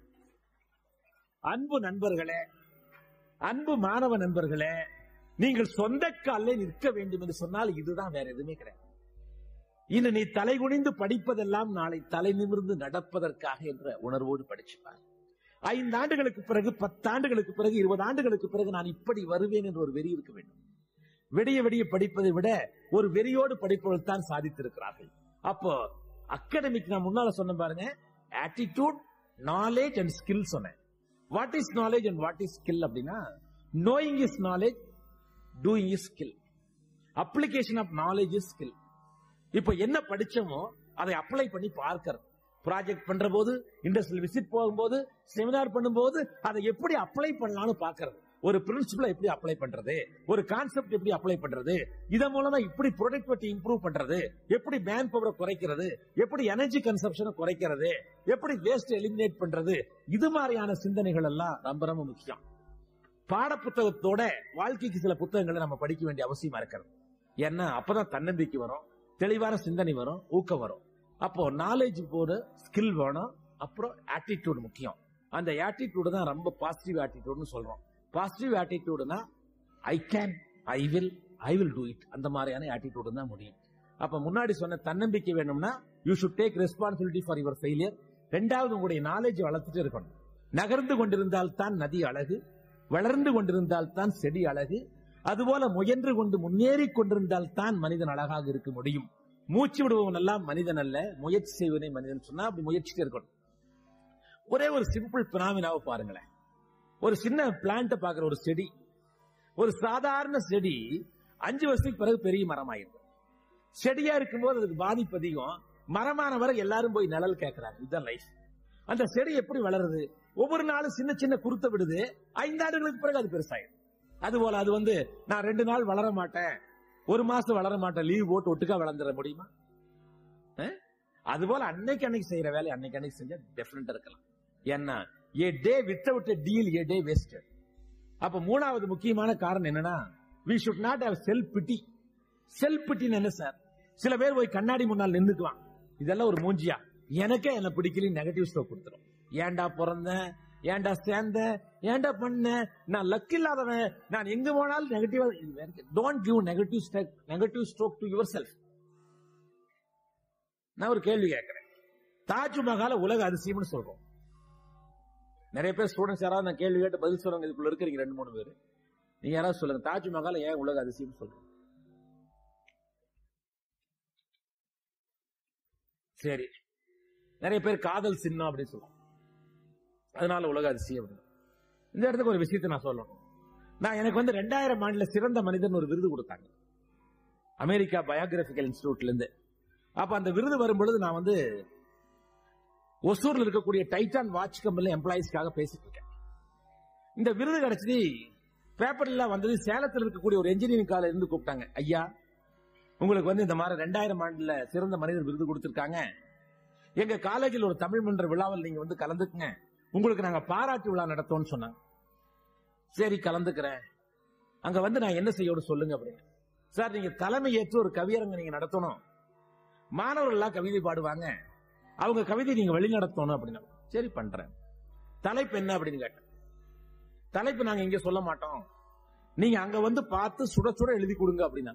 A: அன்பு நண்பர்களே, அன்பு மாணவ நண்பர்களே, நீங்கள் சொந்த காலில் நிற்க வேண்டும் என்று சொன்னால் இதுதான், வேற எதுவுமே கிடையாது. இன்று நீ தலைகுனிந்து படிப்பதெல்லாம் நாளை தலை நிமிர்ந்து நடப்பதற்காக என்ற உணர்வோடு படிச்சுப்பார். 5 ஆண்டுகளுக்கு பிறகு, 10 ஆண்டுகளுக்கு பிறகு, 20 ஆண்டுகளுக்கு பிறகு நான் இப்படி வருவேன் என்று ஒரு வெறி இருக்க வேண்டும். விடிய விடிய படிப்பதை விட ஒரு வெறியோடு படிப்பவர்கள் தான் சாதித்திருக்கிறார்கள். அப்போ அகாடமிக் நான் முன்னால சொன்ன பாருங்க, ஆட்டிடியூட், நாலேஜ் அண்ட் ஸ்கில் சொன்னேன். What is knowledge and what is skill அப்படின்னா, knowing is knowledge, doing is skill. Application of knowledge is skill. இப்போ என்ன படிச்சோமோ அதை அப்ளை பண்ணி பார்க்கிறது. ப்ராஜெக்ட் பண்ற போது, இண்டஸ்ட்ரியல் விசிட் போகும்போது, செமினார் பண்ணும்போது அதை எப்படி அப்ளை பண்ணலாம்னு பாக்குறது. ஒரு பிரின்சிபல் எப்படி அப்ளை பண்றது, ஒரு கான்செப்ட் எப்படி அப்ளை பண்றது, இதன் மூலமா இப்படி ப்ரொடக்டிவிட்டி இம்ப்ரூவ் பண்றது, எப்படி மேன் பவரை குறைக்கிறது, எப்படி எனர்ஜி கன்சப்ஷனை குறைக்கிறது, எப்படி வேஸ்ட் எலிமினேட் பண்றது, இது மாதிரியான சிந்தனைகள் எல்லாம் ரொம்ப ரொம்ப முக்கியம். பாட புத்தகத்தோட வாழ்க்கைக்கு சில புத்தகங்களை நம்ம படிக்க வேண்டிய அவசியமா இருக்கிறது. ஏன்னா அப்பதான் தன்னம்பிக்கை வரும், தெளிவான சிந்தனை வரும், ஊக்கம் வரும். அப்போ நாலேஜ் போற ஸ்கில் வேணும். அப்புறம் ஆட்டிடியூட் முக்கியம். அந்த ஆட்டிடியூட் தான் ரொம்ப பாசிட்டிவ் ஆட்டிடியூட்னு சொல்றோம். பாசிட்டிவ் ஆட்டிடியூட்னா I can, I will do it, அந்த மாதிரியான ஆட்டிடியூட் தான் முடியும். அப்ப முன்னாடி சொன்ன தன்னம்பிக்கை வேணும்னா you should take responsibility for your failure. ரெண்டாவது, உங்களுடைய நாலேஜ் வளர்த்துட்டு இருக்கணும். நகர்ந்து கொண்டிருந்தால் தான் நதி அழகு, வளர்ந்து கொண்டிருந்தால் தான் செடி அழகு, அதுபோல முயன்று கொண்டு முன்னேறி கொண்டிருந்தால் தான் மனிதன் அழகாக இருக்க முடியும். மூச்சு விடுபவன் எல்லாம் மனிதன் அல்ல, முயற்சி செய்வனே மனிதன் சொன்னா அப்படி முயற்சிட்டு இருக்கணும். ஒரே ஒரு சிம்பிள் பினாமினாவை பாருங்களேன். ஒரு சின்ன பிளான்ட் பாக்குற ஒரு செடி, ஒரு சாதாரண செடி 5 வருஷத்துக்கு பிறகு பெரிய மரமாயிருக்கும். செடியா இருக்கும்போது அதுக்கு பாதிப்பு அதிகம், மரமான வரை எல்லாரும் போய் நிழல் கேட்கிறாங்க. இதுதான் லைஃப். அந்த செடி எப்படி வளருது? ஒவ்வொரு நாளும் சின்ன சின்ன குருத்தை விடுது. 5 ஆண்டுகளுக்கு பிறகு அது பெருசாயிடும். அதுபோல அது நான் 2 நாள் வளர மாட்டேன், 1 மாசம் வளர மாட்டேன், லீவ் போட்டு ஒட்டுக்கா வளர்ந்துட முடியுமா? அதுபோல அன்னைக்கு செய்யற வேலை அன்னைக்கு செஞ்சா டெஃபினட்டா இருக்கலாம். ஏன்னா a day without a deal, a day wasted. அப்ப 3வது முக்கியமான காரணம் என்னன்னா, we should not have self pity. Self pity என்ன சார்? சில பேர் போய் கண்ணாடி முன்னால் நின்றுக்குவான், இதெல்லாம் ஒரு மூஞ்சியா, எனக்கே என்ன பிடிக்கல, நெகட்டிவ் ஸ்டோக் கொடுத்துரும். ஏன்டா பிறந்தேன், ஏன்டா சேர்ந்த, ஏன்டா பண்ண, நான் லக் இல்லாதவன், நான் எங்க போனாலும் நெகட்டிவா. Don't give negative stroke to yourself. நான் ஒரு கேள்வி கேட்கிறேன். தாஜ்மஹால் உலக அதிசயம்னு சொல்றோம். நிறைய பேர் ஸ்டூடெண்ட்ஸ் யாராவது நான் கேள்வி கேட்டு பதில் சொல்றாங்க. இதுக்குள்ள இருக்கிறீங்க 2-3 பேர். நீங்க யாராவது சொல்லுங்க, தாஜ்மஹால் ஏன் உலக அதிசயம் சொல்றோம்? சரி, நிறைய பேர் காதல் சின்னம் அப்படின்னு சொல்லுவோம், அதனால உலக அதிசயம். இந்த இடத்துக்கு ஒரு விஷயத்தை நான் சொல்லணும். எனக்கு 2000 ஆண்டுல சிறந்த மனிதன் ஒரு விருது கொடுத்தாங்க, அமெரிக்கா பயோகிராபிக்கல் இன்ஸ்டிடியூட்ல இருந்து. அப்ப அந்த விருது வரும்பொழுது நான் ஒசூர்ல இருக்கக்கூடிய டைட்டான் வாட்ச் கம்பெனில எம்ப்ளாயிஸ்க்காக பேசிட்டு இருக்கேன். இந்த விருது கிடைச்சது பேப்பர்ல வந்தது. சேலத்தில் இருக்கக்கூடிய ஒரு என்ஜினியரிங் காலேஜ் இருந்து கூப்பிட்டாங்க. ஐயா, உங்களுக்கு இந்த மாதிரி 2000 ஆண்டுல சிறந்த மனிதர் விருது கொடுத்திருக்காங்க, எங்க காலேஜில் ஒரு தமிழ் மன்ற விழாவில் நீங்க கலந்துக்குங்க, உங்களுக்கு நாங்க பாராட்டு விழா நடத்தோம்னு சொன்னாங்க. சரி, கலந்துக்கிறேன். அங்க நான் என்ன செய்யணும் சொல்லுங்க அப்படின்னு. சார், நீங்க தலைமை ஏற்று ஒரு கவியரங்க நீங்க நடத்தணும், மாணவர்கள் எல்லாம் கவிதை பாடுவாங்க, அவங்க கவிதை நீங்க வழி நடத்தணும் அப்படின்னா. சரி, பண்றேன். தலைப்பு என்ன அப்படின்னு கேட்டேன். தலைப்பு நாங்க இங்க சொல்ல மாட்டோம், நீங்க அங்க பார்த்து சுட சுட எழுதி கொடுங்க அப்படின்னா.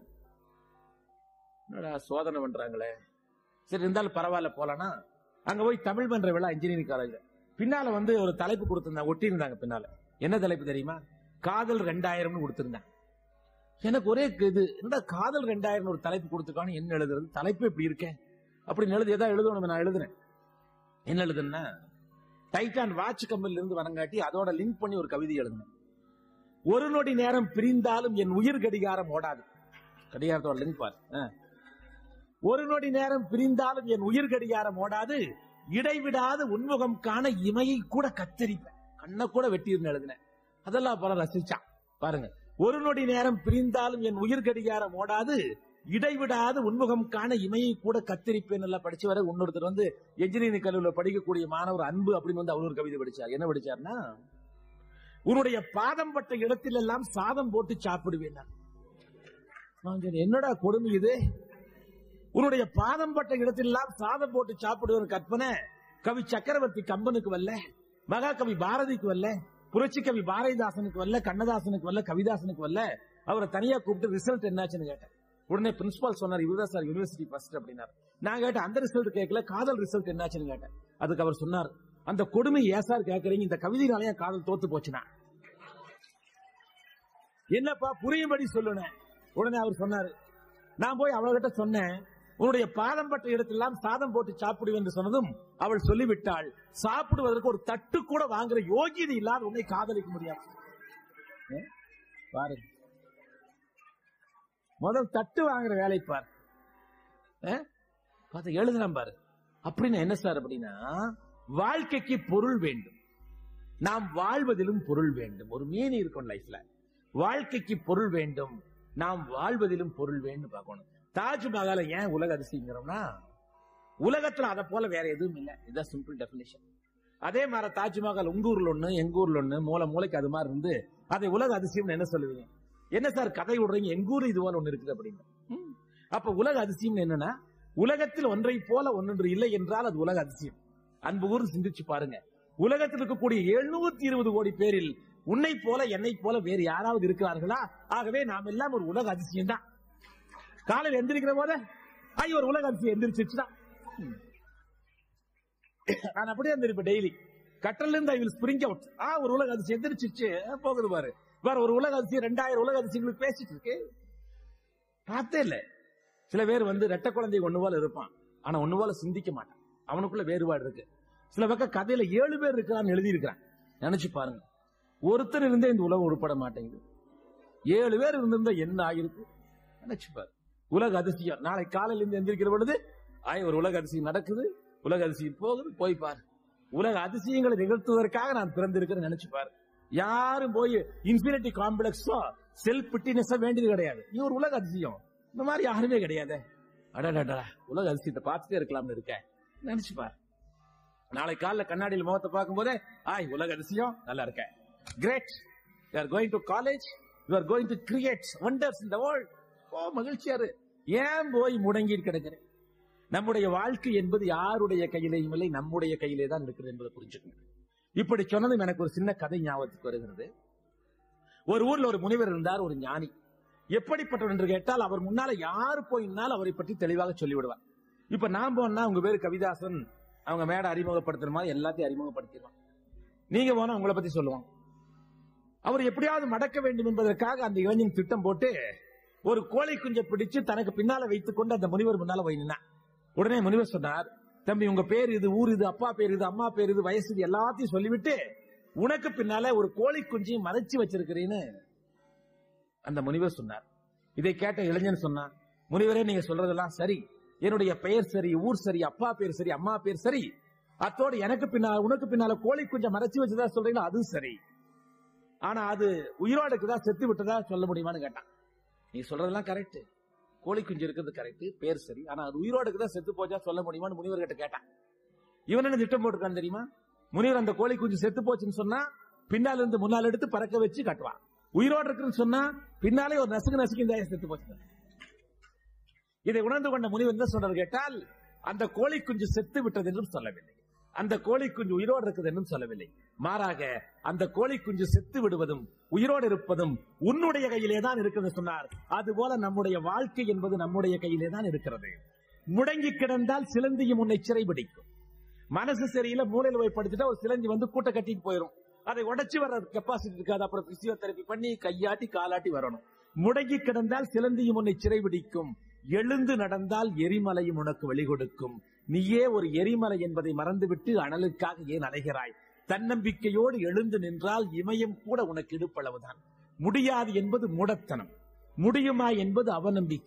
A: சோதனை பண்றாங்களே. சரி, இருந்தாலும் பரவாயில்ல போலனா அங்க போய் தமிழ் மன்ற விழா இன்ஜினியரிங் காலேஜ் பின்னால ஒரு தலைப்பு கொடுத்திருந்தாங்க, ஒட்டி இருந்தாங்க பின்னால. என்ன தலைப்பு தெரியுமா? காதல் 2000 கொடுத்திருந்தாங்க. எனக்கு ஒரே இது, என்ன காதல் 2000 ஒரு தலைப்பு கொடுத்துருக்கான்னு என்ன எழுதுறது, தலைப்பு எப்படி இருக்கேன் அப்படின்னு ஏதாவது எழுதணும். நான் எழுதுறேன். என்ன எழுதுன்னா, டைட்டான் வாட்ச் கம்பெனில இருந்து வரங்காட்டி அதோட லிங்க் பண்ணி ஒரு கவிதை எழுதுனேன். ஒரு நொடி நேரம் பிரிந்தாலும் என் உயிர் கடிகாரம் ஓடாது. கடிகாரத்தோட லிங்க் பாரு. ஒரு நொடி நேரம் பிரிந்தாலும் என் உயிர் கடிகாரம் ஓடாது, இடைவிடாது உன்முகம் காண இமையை கூட கத்தரிப்பேன். கண்ணை கூட வெட்டியிருந்து எழுதினேன். அதெல்லாம் பல ரசிச்சான் பாருங்க. ஒரு நொடி நேரம் பிரிந்தாலும் என் உயிர் கடிகாரம் ஓடாது, இடைவிடாது உன்முகம் காண இமையை கூட கத்திரிப்பேன் எல்லாம் படிச்சு வர. இன்னொருத்தர் வந்து என்ஜினியரிங் கல்லூரியில் படிக்கக்கூடிய மாணவர் அன்பு அப்படின்னு வந்து அவர் ஒரு கவிதை படிச்சார். என்ன படிச்சார்னா, உன்னுடைய பாதம் பட்ட இடத்தில் எல்லாம் சாதம் போட்டு சாப்பிடுவேன். என்னடா கொடுமை இது, உன்னுடைய பாதம் பட்ட இடத்தில் எல்லாம் சாதம் போட்டு சாப்பிடுவேன் கற்பனை கவி சக்கரவர்த்தி கம்பனுக்கு வரல, மகாகவி பாரதிக்கு வரல, புரட்சி கவி பாரதிதாசனுக்கு வரல, கண்ணதாசனுக்கு வரல, கவிதாசனுக்கு வரல. அவரை தனியா கூப்பிட்டு ரிசல்ட் என்னாச்சுன்னு கேட்டேன். உடனே பிரின்சிபால் சொன்னார், இவர்தான் சார் யூனிவர்சிட்டி ஃபர்ஸ்ட் அப்படின்னாரு. நான் கேட்டேன், அந்த ரிசல்ட் கேட்கல, காதல் ரிசல்ட் என்னாச்சுன்னு கேட்டேன். அதுக்கு அவர் சொன்னார், அந்த கொடுமை ஏன் சார் கேட்கறீங்க, இந்த கவிதைனாலேயே காதல் தோத்து போச்சுனா என்னப்பா புரியும்படி சொல்லுனேன். உடனே அவர் சொன்னாரு, நான் போய் அவள்கிட்ட சொன்னேன், உன்னுடைய பாதம் பட்ட இடத்தெல்லாம் சாதம் போட்டு சாப்பிடுவேன் என்று சொன்னதும் அவள் சொல்லிவிட்டாள், சாப்பிடுவதற்கு ஒரு தட்டு கூட வாங்குற யோகியதை இல்லாத உன்னை காதலிக்க முடியாது. பாருங்க, முதல் தட்டு வாங்குற வேலை பாரு. பார்த்து எழுதுன பாரு. அப்படின்னு என்ன சார் அப்படின்னா, வாழ்க்கைக்கு பொருள் வேண்டும், நாம் வாழ்வதிலும் பொருள் வேண்டும். ஒரு மீன் இருக்கும் லைஃப்ல, வாழ்க்கைக்கு பொருள் வேண்டும், நாம் வாழ்வதிலும் பொருள் வேண்டும் பார்க்கணும். தாஜ்மஹாலை ஏன் உலக அதிசயங்கிறோம்னா, உலகத்துல அதை போல வேற எதுவும் இல்லை. இதுதான் சிம்பிள் டெபினிஷன். அதே மாதிரி தாஜ்மஹால் உங்க ஊர்ல ஒண்ணு, எங்க ஊர்ல ஒண்ணு, மூளைக்கு அது மாதிரி இருந்து அதை உலக அதிசயம் என்ன சொல்லுவீங்க? என்ன சார் கதை விடுறீங்க, எங்க ஊர் இது போல ஒண்ணு இருக்குது அப்படின்னு. அப்ப உலக அதிசயம் என்னன்னா, உலகத்தில் ஒன்றை போல ஒன்று இல்லை என்றால் அது உலக அதிசயம். அன்பு ஊர் சிந்திச்சு பாருங்க, உலகத்தில் இருக்கக்கூடிய 720 கோடி பேரில் உன்னை போல என்னை போல வேறு யாராவது இருக்கிறார்களா? ஆகவே நாம் எல்லாம் ஒரு உலக அதிசயம் தான். காலையில் எந்திரிக்கிற போது ஐயோ ஒரு உலக அதிசயம் எந்திரிச்சிருச்சுதான். நான் அப்படியே எந்திரிப்பேன் டெய்லி. கட்டல இருந்து ஐ வில் ஸ்பிரிங் அவுட். ஒரு உலக அதிசயம் எந்திரிச்சிச்சு போகுது பாரு. வேற ஒரு உலக அதிசயம் 2000 உலக அதிசயங்களுக்கு பேசிட்டு இருக்கு. பார்த்தே இல்ல. சில பேர் வந்து ரெட்ட குழந்தை ஒண்ணு போல இருப்பான், ஆனா ஒண்ணு போல சிந்திக்க மாட்டான். அவனுக்குள்ள வேறுபாடு இருக்கு. சில பக்கம் கதையில 7 பேர் இருக்கிறான்னு எழுதி இருக்கிறான். நினைச்சு பாருங்க, ஒருத்தர் இருந்தே இந்த உலகம் உருப்பட மாட்டேங்குது. 7 பேர் இருந்திருந்தா என்ன ஆகிருக்கு நினைச்சு பாரு. உலக அதிசயம். நாளை காலையில இருந்து எந்திரிக்கிற பொழுது ஒரு உலக அதிசயம் நடக்குது, உலக அதிசயம் போகுது, போய் பாரு. உலக அதிசயங்களை நிகழ்த்துவதற்காக நான் பிறந்திருக்கிறேன் நினைச்சு பாரு. யாரும் போய் இன்ஃபினிட்டி காம்ப்ளெக்ஸோ செல்ஃப் பிட்டினஸோ வேண்டியது கிடையாது. நீ ஒரு உலக அதிசயம். இந்த மாதிரி யாருமே கிடையாது. அடடா உலக அதிசயத்தை பார்த்துட்டே இருக்கலாம்னு இருக்கேன் நினைச்சு பாரு. நாளை காலைல கண்ணாடியில் முகத்தை பார்க்கும் போதே உலக அதிசயம், நல்லா இருக்கேன், great, you are going to college, you are going to create wonders in the world. மகிழ்ச்சியாரு. ஏன் போய் முடங்கி கிடக்கிறேன்? நம்முடைய வாழ்க்கை என்பது யாருடைய கையிலேயும் இல்லை, நம்முடைய கையிலே தான் இருக்கிறது என்பதை புரிஞ்சுக்கணும். இப்படி சொன்னதும் எனக்கு ஒரு சின்ன கதை ஞாபகத்துக்கு வருகிறது. ஒரு ஊர்ல ஒரு முனிவர் இருந்தார், ஒரு ஞானி. எப்படிப்பட்டவர் என்று கேட்டால், அவர் முன்னால யாரு போயினாலும் அவரை பற்றி தெளிவாக சொல்லிவிடுவார். இப்ப நான் போனா உங்க பேரு கவிதாசன், அவங்க மேட அறிமுகப்படுத்துற மாதிரி எல்லாத்தையும் அறிமுகப்படுத்திடுவான். நீங்க போனா உங்களை பத்தி சொல்லுவாங்க. அவர் எப்படியாவது மடக்க வேண்டும் என்பதற்காக அந்த இளைஞன் திட்டம் போட்டு ஒரு கோழி குஞ்சை பிடிச்சு தனக்கு பின்னால வைத்துக் கொண்டு அந்த முனிவர் முன்னால போய் நின்னான். உடனே முனிவர் சொன்னார், தம்பி உங்க பேர் இது, ஊர் இது, அப்பா பேர் இது, அம்மா பேர் இது, வயசு இது எல்லாத்தையும் சொல்லிவிட்டு உனக்கு பின்னால ஒரு கோழி குஞ்சையும் மறைச்சு வச்சிருக்கிறேன்னு அந்த முனிவர் சொன்னார். இதை கேட்ட இளைஞன் சொன்னான், முனிவரே நீங்க சொல்றதெல்லாம் சரி, என்னுடைய பெயர் சரி, ஊர் சரி, அப்பா பேர் சரி, அம்மா பேர் சரி, அத்தோடு எனக்கு பின்னால உனக்கு பின்னால கோழி குஞ்சை மறைச்சு வச்சதா சொல்றீங்களா, அதுவும் சரி. ஆனா அது உயிரோடுக்குதா செத்து விட்டதா சொல்ல முடியுமான்னு கேட்டான். நீ சொல்றதெல்லாம் கரெக்ட், கோழி குஞ்சு இருக்கிறது கரெக்ட், பேர் சரி, ஆனா அது உயிரோடுக்குதான் செத்து போச்சா சொல்ல முடியுமான்னு முனிவர் கிட்ட கேட்டான். இவன் என்ன திட்டம் போட்டுருக்கான்னு தெரியுமா? முனிவர் அந்த கோழி குஞ்சு செத்து போச்சுன்னு சொன்னா பின்னால இருந்து முன்னால் எடுத்து பறக்க வச்சு காட்டுவான். உயிரோடு இருக்குன்னு சொன்னா பின்னாலே ஒரு நசுக்கு இந்த செத்து போச்சு. இதை உணர்ந்து கொண்ட முனிவர் என்ன சொல்றாரு கேட்டால், அந்த கோழி குஞ்சு செத்து விட்டது என்றும் சொல்லவில்லை, அந்த கோழி குஞ்சு உயிரோடு இருக்குது என்றும் சொல்லவில்லை. மாறாக அந்த கோழி குஞ்சு செத்து விடுவதும் உயிரோடு இருப்பதும் உன்னுடைய கையிலே தான் இருக்கிறது சொன்னார். அதுபோல நம்முடைய வாழ்க்கை என்பது நம்முடைய கையிலே தான் இருக்கிறது. முடங்கி கிடந்தால் சிலந்தியும் உன்னை சிறைபிடிக்கும். மனசு சரியில்லை, மூளையில் போய் படுத்துட்டா ஒரு சிலந்தி வந்து கூட்ட கட்டிட்டு போயிடும். அதை உடைச்சு வர கெப்பாசிட்டி இருக்காது. அப்புறம் பிசியோதெரபி பண்ணி கையாட்டி காலாட்டி வரணும். முடங்கி கிடந்தால் சிலந்தியும் உன்னை சிறைபிடிக்கும், எழுந்து நடந்தால் எரிமலையும் உனக்கு வழி கொடுக்கும். நீயே ஒரு எரிமலை என்பதை மறந்துவிட்டு அனலுக்காக ஏன் அலைகிறாய்? தன்னம்பிக்கையோடு எழுந்து நின்றால் இமயம் கூட உனக்கு இடுப்பளவுதான். முடியாது என்பது மூடத்தனம், முடியுமா என்பது அவநம்பிக்கை.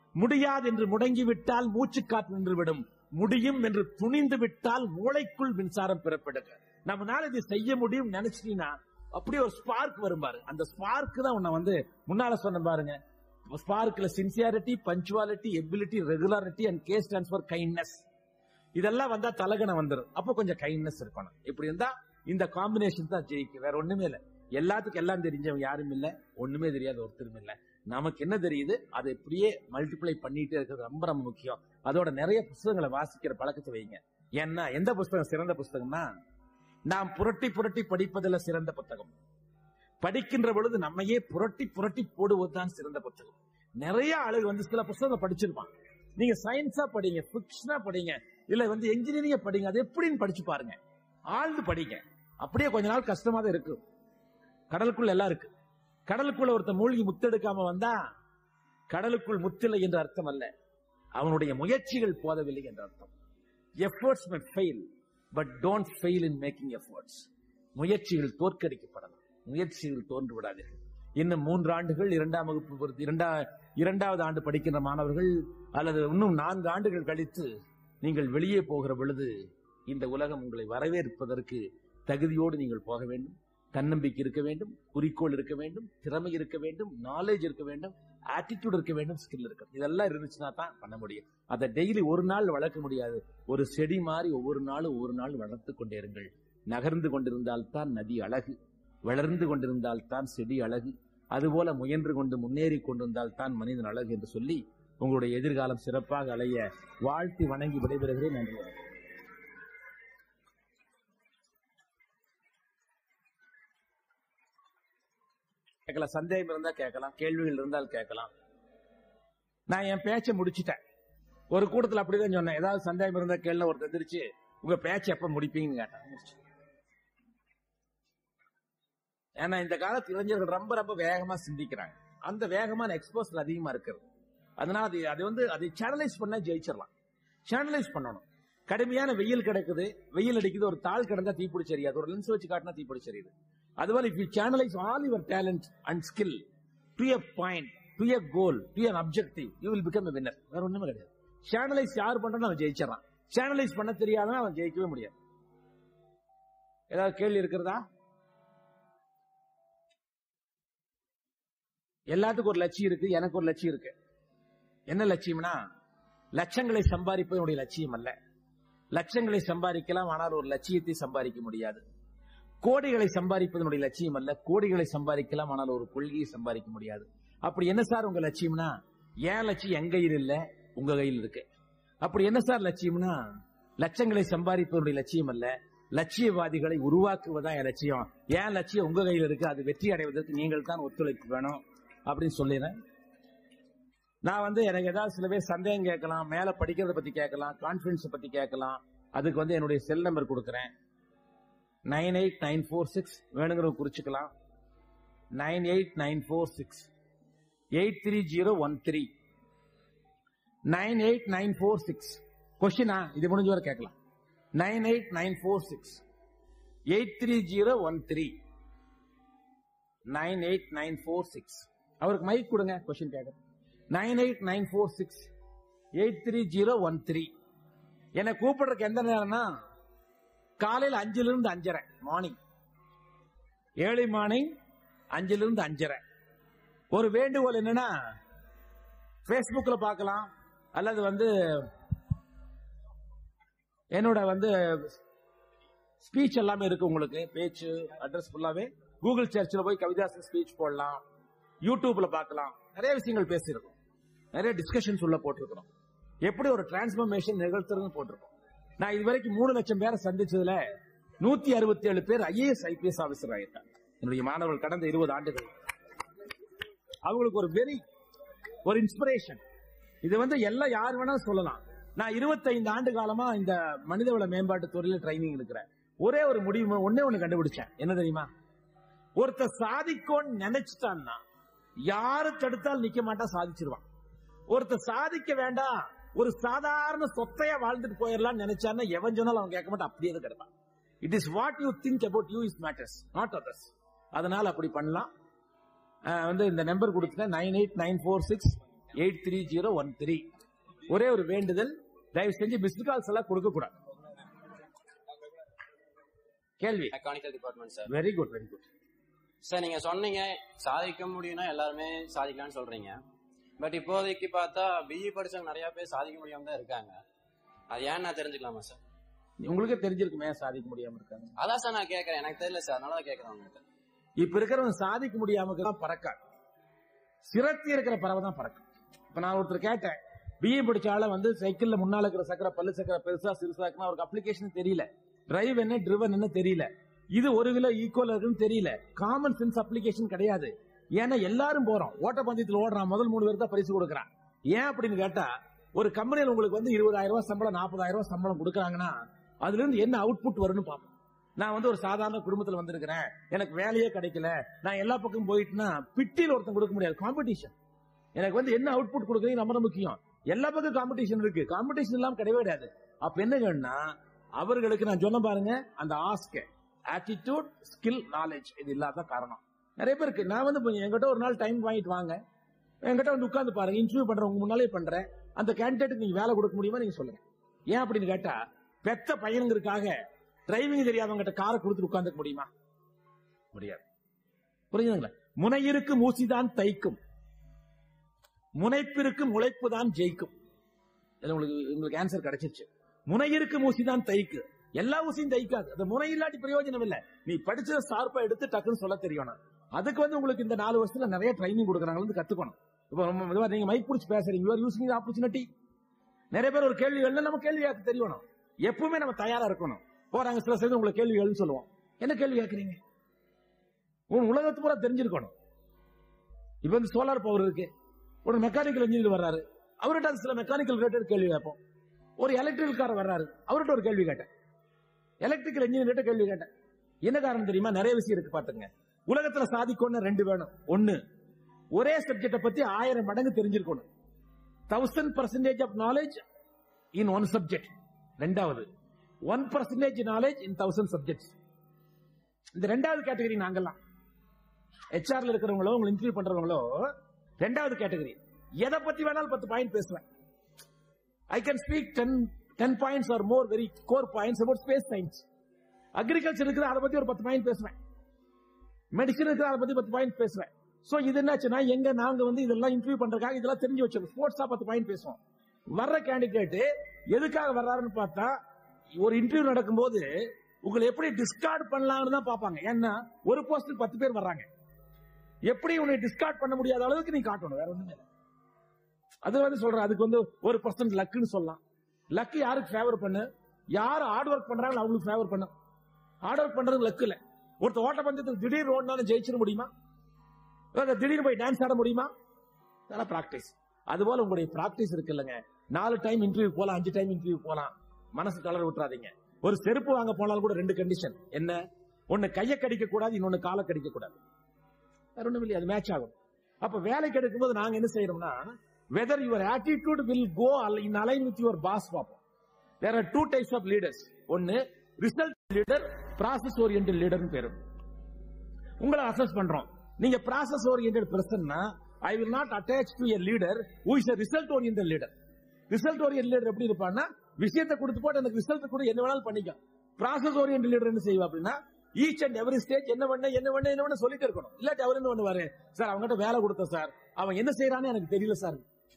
A: முடியாது என்று முடங்கிவிட்டால் மூச்சு காற்று நின்றுவிடும். முடியும் என்று துணிந்து விட்டால் மூளைக்குள் மின்சாரம் பெறப்படுங்க. நம்மளால இது செய்ய முடியும் நினைச்சிட்டீங்கன்னா அப்படியே ஒரு ஸ்பார்க் வரும் பாரு. அந்த ஸ்பார்க் தான் உன்னை வந்து முன்னால சொன்ன பாருங்க. ஸ்பார்க்ல sincerity, punctuality, ability, regularity and K's stands for kindness. இதெல்லாம் வந்தா தலகணம் வந்துடும். அப்போ கொஞ்சம் கைண்ட்னஸ் இருக்கணும். இப்படி இருந்தா இந்த காம்பினேஷன் தான் ஜெயிக்கும். வேற ஒண்ணுமே இல்லை. எல்லாத்துக்கும் எல்லாம் தெரிஞ்சவங்க யாரும் இல்ல, ஒண்ணுமே தெரியாத ஒருத்தரும் இல்ல. நமக்கு என்ன தெரியுது அதை எப்படியே மல்டிப்ளை பண்ணிட்டே இருக்கிறது ரொம்ப ரொம்ப முக்கியம். அதோட நிறைய புத்தகங்களை வாசிக்கிற பழக்கத்தை வைங்க. ஏன்னா எந்த புத்தகம் சிறந்த புத்தகம்னா, நாம் புரட்டி புரட்டி படிப்பதில் சிறந்த புத்தகம். படிக்கின்ற பொழுது நம்மையே புரட்டி புரட்டி போடுவதுதான் சிறந்த புத்தகம். நிறைய ஆளுங்க வந்து சில புத்தகம் படிச்சிருப்பாங்க. நீங்க சயின்ஸா படிங்க, பிக்ஷனா படிங்க, இல்ல வந்து என்ஜினியரிங்க படிங்க, அது எப்படின்னு படிச்சு பாருங்க. ஆழ்ந்து படிங்க. அப்படியே கொஞ்ச நாள் கஷ்டமா தான் இருக்கு. கடலுக்குள்ள எல்லாம் இருக்கு. கடலுக்குள்ள ஒருத்த மூழ்கி முத்தெடுக்காம வந்தா கடலுக்குள் முத்தில்லை என்ற அர்த்தம் அல்ல, அவனுடைய முயற்சிகள் போதவில்லை என்ற அர்த்தம். Efforts may fail, but don't fail in making efforts. முயற்சிகள் தோற்கடிக்கப்படலாம், முயற்சிகள் தோன்று விடாதீர்கள். இன்னும் 3 ஆண்டுகள் 2ஆம் வகுப்பு 2வது ஆண்டு படிக்கின்ற மாணவர்கள், அல்லது இன்னும் 4 ஆண்டுகள் கழித்து நீங்கள் வெளியே போகிற பொழுது இந்த உலகம் உங்களை வரவேற்பதற்கு தகுதியோடு நீங்கள் போக வேண்டும். தன்னம்பிக்கை இருக்க வேண்டும், குறிக்கோள் இருக்க வேண்டும், திறமை இருக்க வேண்டும், நாலேஜ் இருக்க வேண்டும், ஆட்டிடியூட் இருக்க வேண்டும், ஸ்கில் இருக்க. இதெல்லாம் இருந்துச்சுன்னா தான் பண்ண முடியும். அதை டெய்லி ஒரு நாள் வளர்க்க முடியாது. ஒரு செடி மாதிரி ஒவ்வொரு நாள் வளர்த்து கொண்டே இருங்கள். நகர்ந்து கொண்டிருந்தால் தான் நதி அழகு, வளர்ந்து கொண்டிருந்தால் தான் செடி அழகு, அதுபோல முயன்று கொண்டு முன்னேறி கொண்டிருந்தால் தான் மனிதன் அழகு என்று சொல்லி உங்களுடைய எதிர்காலம் சிறப்பாக அலைய வாழ்த்தி வணங்கி விடைபெறுகிறேன். நன்றி. கேட்கலாம், சந்தேகம் இருந்தா கேட்கலாம், கேள்விகள் இருந்தால் கேட்கலாம். நான் என் பேச்சை முடிச்சுட்டேன். ஒரு கூட்டத்தில் அப்படிதான் சொன்னேன், ஏதாவது சந்தேகம் இருந்தா கேள்வி. ஒருத்தர் எதிர்த்து உங்க பேச்சை எப்ப முடிப்பீங்கன்னு கேட்டாங்க. ஏன்னா இந்த காலத்து இளைஞர்கள் ரொம்ப ரொம்ப வேகமா சிந்திக்கிறாங்க. அந்த வேகமான எக்ஸ்போசர் அதிகமா இருக்கிறது. அதனால அதை சேனலைஸ் பண்ண ஜெயிச்சிடலாம். சேனலைஸ் பண்ணணும். கடுமையான வெயில் கிடைக்குது, வெயில் அடிக்குது, ஒரு தாள் கிடந்தா தீப்பிடிச்சு எரியாது, ஒரு லென்ஸ் வச்சு காட்டினா தீப்பிடிச்சு எரியுது. அதுபோல if you channelize all your talent and skill to a point, to a goal, to an objective, you will become a winner. வேற ஒண்ணுமே கிடையாது. சேனலைஸ் யார் பண்றானோ அவன் ஜெயிச்சிடறான். சேனலைஸ் பண்ண தெரியாதவன் அவன் ஜெயிக்கவே முடியாது. ஏதாவது கேள்வி இருக்கிறதா? எல்லாத்துக்கும் ஒரு லட்சியம் இருக்கு, எனக்கு ஒரு லட்சியம் இருக்கு. என்ன லட்சியம்னா, லட்சங்களை சம்பாதிப்பது என்னுடைய லட்சியம் அல்ல. லட்சங்களை சம்பாதிக்கலாம், ஆனால் ஒரு லட்சியத்தை சம்பாதிக்க முடியாது. கோடிகளை சம்பாதிப்பதனுடைய லட்சியம் அல்ல, கோடிகளை சம்பாதிக்கலாம், ஆனால் ஒரு கொள்கையை சம்பாதிக்க முடியாது. அப்படி என்ன சார் உங்க லட்சியம்னா, ஏன் லட்சியம் என் கையில் இல்ல, உங்க கையில் இருக்கு. அப்படி என்ன சார் லட்சியம்னா, லட்சங்களை சம்பாதிப்பதனுடைய லட்சியம் அல்ல, லட்சியவாதிகளை உருவாக்குவதா என் லட்சியம். ஏன் லட்சியம் உங்க கையில் இருக்கு, அது வெற்றி அடைவதற்கு நீங்கள் தான் ஒத்துழைப்பு வேணும் அப்படின்னு சொல்லிடுறேன். நான் வந்து எனக்கு ஏதாவது சில பேர் சந்தேகம் கேட்கலாம், மேல படிக்கிறத பத்தி கேட்கலாம், கான்பிடன்ஸ் பத்தி கேட்கலாம். அதுக்கு வந்து என்னுடைய செல் நம்பர் கொடுக்குறேன், 98946. வேணுங்கிறவங்க குறிச்சுக்கலாம். 98946 83013 98946. கொஸ்டினா இது முடிஞ்ச வரை கேட்கலாம். 98946 83013 98946. அவருக்கு மைக் கொடுங்க, கொஸ்டின் கேட்க. 98946 83013. என்னை கூப்பிடுறதுக்கு எந்த நேரம்னா, காலையில் 5லிருந்து 5:30 மார்னிங், ஏர்லி மார்னிங் 5லிருந்து 5:30. ஒரு வேண்டுகோள் என்னன்னா, பேஸ்புக்ல பார்க்கலாம், அல்லது வந்து என்னோட வந்து ஸ்பீச் எல்லாமே இருக்கு. உங்களுக்கு பேச்சு அட்ரஸ் ஃபுல்லாவே கூகுள் சர்ச்சில் போய் கவிதாசன் ஸ்பீச் போடலாம், யூடியூப்ல பார்க்கலாம். நிறைய விஷயங்கள் பேசியிருக்கோம், நிறைய டிஸ்கஷன்ஸ் உள்ள போட்டிருக்கிறோம். எப்படி ஒரு டிரான்ஸ்பர்மேஷன் நிகழ்த்துறதுன்னு போட்டிருக்கோம். நான் இதுவரைக்கும் 3 லட்சம் பேரை சந்திச்சதுல 167 பேர் IAS IPS ஆபீசர் ஆயிருக்காங்க. என்னுடைய மாணவர்கள் கடந்த 20 ஆண்டுகள். அவங்களுக்கு ஒரு இன்ஸ்பிரேஷன். இது வந்து எல்லாம் யார் வேணாலும் சொல்லலாம். நான் 25 ஆண்டு காலமா இந்த மனிதவள மேம்பாட்டு துறையில ட்ரைனிங் எடுக்கிறேன். ஒரே ஒரு முடிவு, ஒண்ணு கண்டுபிடிச்சேன். என்ன தெரியுமா? ஒருத்தர் சாதிக்கோன்னு நினைச்சிட்டான்னா யாரு தடுத்தால் நிக்க மாட்டா, சாதிச்சிருவான். ஒருத்தர் சாதிக்க வேண்டாம், ஒரு சாதாரண சொத்தையா வாழ்ந்துட்டு போயிடலாம் நினைச்சான்னா எவன் சொன்னாலும் அவன் கேட்க மாட்டான், அப்படியே கிடப்பான். It is what you think about you is matters, not others. அதனால அப்படி பண்ணலாம். வந்து இந்த நம்பர் கொடுத்துட்டேன், 98946 83013. ஒரே ஒரு வேண்டுதல், தயவு செஞ்சு மிஸ்டு கால்ஸ் எல்லாம் கொடுக்க கூடாது. கேள்வி.
B: Mechanical department sir.
A: Very good, very good
B: sir. நீங்க சொன்னீங்க சாதிக்க முடியும்னா எல்லாருமே சாதிக்கலாம்னு சொல்றீங்க. பட் இப்போதைக்கு பார்த்தா பிஇ படிச்சவங்க நிறைய பேர் சாதிக்க முடியாம தான் இருக்காங்க. அது ஏன் நான் தெரிஞ்சுக்கலாமா சார்?
A: உங்களுக்கே தெரிஞ்சிருக்குமே சாதிக்க முடியாம இருக்காங்க.
B: அதான் சார் நான் கேட்கறேன், எனக்கு தெரியல சார், அதனால கேட்கறேன் உங்ககிட்ட.
A: இப்ப இருக்கிறவங்க சாதிக்க முடியாம தான் பறக்காது, சிரத்தி இருக்கிற பறவை தான் பறக்கும். இப்ப நான் ஒருத்தர் கேட்டேன், பிஏ படிச்சால வந்து சைக்கிள்ல முன்னால இருக்கிற சக்கரை பல்லு சக்கரை பெருசா சிறுசா இருக்குன்னா அவருக்கு அப்ளிகேஷன் தெரியல, டிரைவ் என்ன ட்ரிவன் என்ன தெரியல, இது 1 கிலோ ஈக்குவல் இருக்குன்னு தெரியல, காமன் சென்ஸ் அப்ளிகேஷன் கிடையாது. ஏன்னா எல்லாரும் போறோம், ஓட்டப்பந்தயத்தில் ஓடுறான், முதல் 3 பேர் தான் பரிசு கொடுக்குறான். ஏன் அப்படின்னு கேட்டா, ஒரு கம்பெனியில் உங்களுக்கு வந்து 20,000 ரூபாய் சம்பளம் 40,000 ரூபாய் சம்பளம் கொடுக்குறாங்கன்னா அதுல இருந்து என்ன அவுட்புட் வரும்னு பார்ப்போம். நான் வந்து ஒரு சாதாரண குடும்பத்தில் வந்திருக்கிறேன், எனக்கு வேலையே கிடைக்கல, நான் எல்லா பக்கம் போயிட்டுனா பிட்டியில் ஒருத்தன் கொடுக்க முடியாது, காம்படிஷன். எனக்கு வந்து என்ன அவுட்புட் கொடுக்குறது ரொம்ப முக்கியம். எல்லா பக்கம் காம்படிஷன் இருக்கு, காம்படிஷன் இல்லாம கிடையவே கிடையாது. அப்ப என்ன வேணும்னா அவர்களுக்கு நான் சொன்ன பாருங்க, அந்த ஆஸ்க், ஆட்டிடியூட், ஸ்கில், நாலேஜ் இது இல்லாத காரணம் நிறைய பேருக்கு. நான் வந்து என்கிட்ட ஒரு நாள் டைம் வாங்கிட்டு வாங்க, என்கிட்ட வந்து உட்கார்ந்து பாருங்க, இன்டர்வியூ பண்றவங்க முன்னாலே பண்றேன், அந்த கேண்டிடேட்டுக்கு நீங்க வேலை கொடுக்க முடியுமா நீங்க சொல்லுங்க. ஏன் அப்படின்னு கேட்டா, பெத்த பையனுங்கிறதுக்காக டிரைவிங் தெரியாதவங்கிட்ட காரை கொடுத்துட்டு உட்கார்ந்துக்க முடியுமா? முடியாது. புரிஞ்சுங்களா? முனையிருக்கு மூசிதான் தைக்கும், முனைப்பிற்கு முளைப்பு தான் ஜெயிக்கும். உங்களுக்கு ஆன்சர் கிடைச்சிருச்சு. முனையிருக்கு மூசிதான் தைக்கு, எல்லா ஊசியும் தைக்காது. அந்த முனை இல்லாட்டி பிரயோஜனம் இல்ல. நீ படிச்சத ஷார்ப்பா எடுத்து டக்குன்னு சொல்ல தெரியணும். அதுக்கு வந்து உங்களுக்கு இந்த 4 வருஷத்துல நிறைய ட்ரைனிங் கொடுக்குறாங்க, கத்துக்கணும். இப்ப நீங்க மைக் பிடிச்சி பேசுறீங்க, யூ ஆர் யூசிங் ஆப்பர்ச்சுனிட்டி. நிறைய பேர் ஒரு கேள்வி எழுத நம்ம கேள்வி கேட்க தெரியணும். எப்பவுமே நம்ம தயாரா இருக்கணும். போறாங்க சில சேர்ந்து உங்களுக்கு கேள்வி எழுன்னு சொல்லுவோம், என்ன கேள்வி கேட்கறீங்க, உலகத்து பூரா தெரிஞ்சிருக்கணும். இப்ப வந்து சோலார் பவர் இருக்கு, ஒரு மெக்கானிக்கல் இன்ஜினியர் வர்றாரு, அவர்கிட்ட சில மெக்கானிக்கல் ரிலேட்டட் கேள்வி கேட்போம். ஒரு எலக்ட்ரிக்கல் கார் வர்றாரு, அவர்கிட்ட ஒரு கேள்வி கேட்டேன், எலக்ட்ரிக்கல் இன்ஜினியர் கேள்வி கேட்டேன். என்ன காரணம் தெரியுமா? நிறைய விஷயம் இருக்கு பாத்துங்க. உலகத்துல சாதிக்கணும் 2 வேணும். ஒன்னு, ஒரே சப்ஜெக்ட பத்தி 1000 மடங்கு தெரிஞ்சிருக்கணும், 1000% ஆஃப் நாலேஜ் இன் 1 சப்ஜெக்ட். ரெண்டாவது, 1% நாலேஜ் இன் 1000 சப்ஜெக்ட்ஸ். இந்த 2வது கேட்டகரி நாங்கெல்லாம் ஹெச்ஆர்ல இருக்கிறவங்களோ உங்களை இன்டர்வியூ பண்றவங்களோ 2வது கேட்டகரி. எதை பத்தி வேணாலும் 10 பாயிண்ட் பேசுவேன். I can speak 10 points or more very core points about space science. Agriculture இருக்குது, அதை பத்தி ஒரு 10 பாயிண்ட் பேசுவேன். மெடிசன் இருக்குது, அதை பத்தி 10 பாயிண்ட் பேசுவேன். சோ இது என்னாச்சுன்னா, நாங்க வந்து இதெல்லாம் இன்டர்வியூ பண்றதுக்காக இதெல்லாம் தெரிஞ்சு வச்சிருக்கோம். ஸ்போர்ட்ஸா 10 பாயிண்ட் பேசுவோம். வர்ற கேண்டிடேட் எதுக்காக வர்றாருன்னு பார்த்தா, ஒரு இன்டர்வியூ நடக்கும்போது உங்களை எப்படி டிஸ்கார்ட் பண்ணலாம்னு தான் பார்ப்பாங்க. ஏன்னா ஒரு போஸ்ட்டுக்கு 10 பேர் வர்றாங்க, எப்படி உன்னை டிஸ்கார்ட் பண்ண முடியாத அளவுக்கு நீ காட்டணும், வேற ஒண்ணுமே இல்லை. அது வந்து சொல்றேன், அதுக்கு வந்து 1% லக்குன்னு சொல்லலாம். லக்கு யாருக்கு ஃபேவர் பண்ணு, யார் ஹார்ட் ஒர்க் பண்றாங்களோ அவங்களுக்கு ஃபேவர் பண்ணு. ஹார்ட் ஒர்க் பண்றது லக்கு இல்ல. ஒருத்தர் ஓட்ட பந்தயத்துக்கு திடீர் ஓடினாலும் ஜெயிச்சிட முடியுமா? திடீர்னு போய் டான்ஸ் ஆட முடியுமா? அதெல்லாம் பிராக்டிஸ். அதுபோல உங்களுடைய பிராக்டிஸ் இருக்கு இல்லங்க. 4 டைம் இன்டர்வியூ போலாம், 5 டைம் இன்டர்வியூ போலாம், மனசு கலர் விட்டுறாதீங்க. ஒரு செருப்பு வாங்க போனாலும் கூட 2 கண்டிஷன். என்ன? ஒன்னு கையை கடிக்க கூடாது, இன்னொன்னு காலை கடிக்க கூடாது. வேற ஒண்ணும் இல்லையா, அது மேட்ச் ஆகும். அப்ப வேலைக்கு எடுக்கும்போது நாங்க என்ன செய்யறோம்னா, whether your attitude will go in align with your boss பார்ப்போம். There are 2 types of leaders. ஒன்னு ரிசல்ட் லீடர், ப்ராசஸ் ஓரியன்டட் லீடர்னு பேரு. உங்களை அசஸ் பண்றோம், நீங்க ப்ராசஸ் ஓரியன்டட் பர்சன்னா I will not attach to a leader who is a result oriented leader. Result oriented leader எப்படி இருப்பான்னா, விஷயத்தை கொடுத்து போட்டு எனக்கு ரிசல்ட் கூட என்ன வேணாலும் பண்ணிக்க. ப்ராசஸ் ஓரியன்டட் லீடர் என்ன செய்வா அப்படின்னா, ஈச் அண்ட் எவரி ஸ்டேஜ் என்ன பண்ண சொல்லிட்டு இருக்கணும். இல்லாட்டி அவர் என்ன பண்ணுவாரு, சார் அவங்ககிட்ட வேலை கொடுத்த சார், அவன் என்ன செய்யறான்னு எனக்கு தெரியல சார்.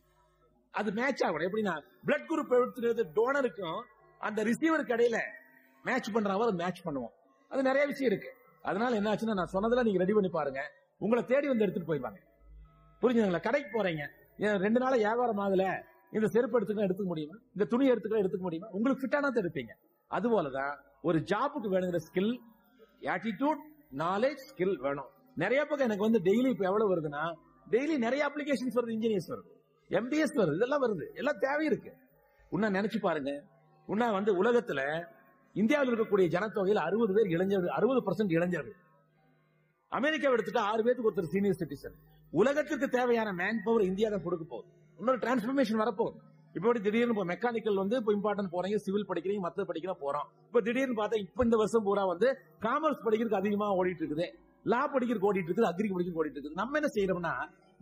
A: அது மேட்ச் ஆகணும். எப்படின்னா, பிளட் குரூப் எடுத்துக்கிறது டோனருக்கும் அந்த ரிசீவருக்கு இடையில மேட்ச் பண்றவங்க அதை மேட்ச் பண்ணுவோம். அது நிறைய விஷயம் இருக்கு. அதனால என்ன ஆச்சுன்னா, நான் சொன்னதெல்லாம் நீங்க ரெடி பண்ணி பாருங்க, உங்களை தேடி வந்து எடுத்துட்டு போயிடுவாங்க. புரிஞ்சுங்களா? கடைக்கு போறீங்க, 2 நாளா வியாபாரம் ஆகல, இந்த செருப்பு எடுத்துக்க முடியுமா, இந்த துணி எடுத்துக்க முடியுமா, உங்களுக்கு ஃபிட்டானா தான் எடுப்பீங்க. அது போலதான் ஒரு ஜாபுக்கு வேணுங்கிற ஸ்கில், ஆட்டிடியூட், நாலேஜ், ஸ்கில் வேணும். நிறைய பக்கம் எனக்கு வந்து டெய்லி இப்ப எவ்வளவு வருதுன்னா, டெய்லி நிறைய அப்ளிகேஷன்ஸ் வருது, இன்ஜினியர்ஸ் வருது, எம்பிஎஸ் வருது, இதெல்லாம் வருது, எல்லாம் தேவை இருக்கு. உன்ன நினைச்சு பாருங்க, உன்ன வந்து உலகத்துல இந்தியாவில் இருக்கக்கூடிய ஜனத்தொகையில் 60 பேர் இளைஞர்கள், 60% இளைஞர்கள். அமெரிக்காவை எடுத்துட்டா 6 பேருக்கு ஒருத்தர் சீனியர் சிட்டிசன். உலகத்திற்கு தேவையான மேன் பவர் இந்தியா தான் கொடுக்க போகுது. இன்னொரு டிரான்ஸ்பர்மேஷன் வரப்போகுது. இப்ப திடீர்னு மெக்கானிக்கல் வந்து இப்போ இம்பார்ட்டன்ட் போறீங்க, சிவில் படிக்கிறீங்க, மத்த படிக்கிற போறோம். இப்ப திடீர்னு பார்த்தா இப்ப இந்த வருஷம் பூரா வந்து காமர்ஸ் படிக்கிறதுக்கு அதிகமா ஓடிட்டு இருக்குது, லா படிக்கிறதுக்கு ஓடிட்டு இருக்குது, அக்ரி படிக்கிறதுக்கு ஓடிட்டு இருக்குது. நம்ம என்ன செய்யறோம்னா,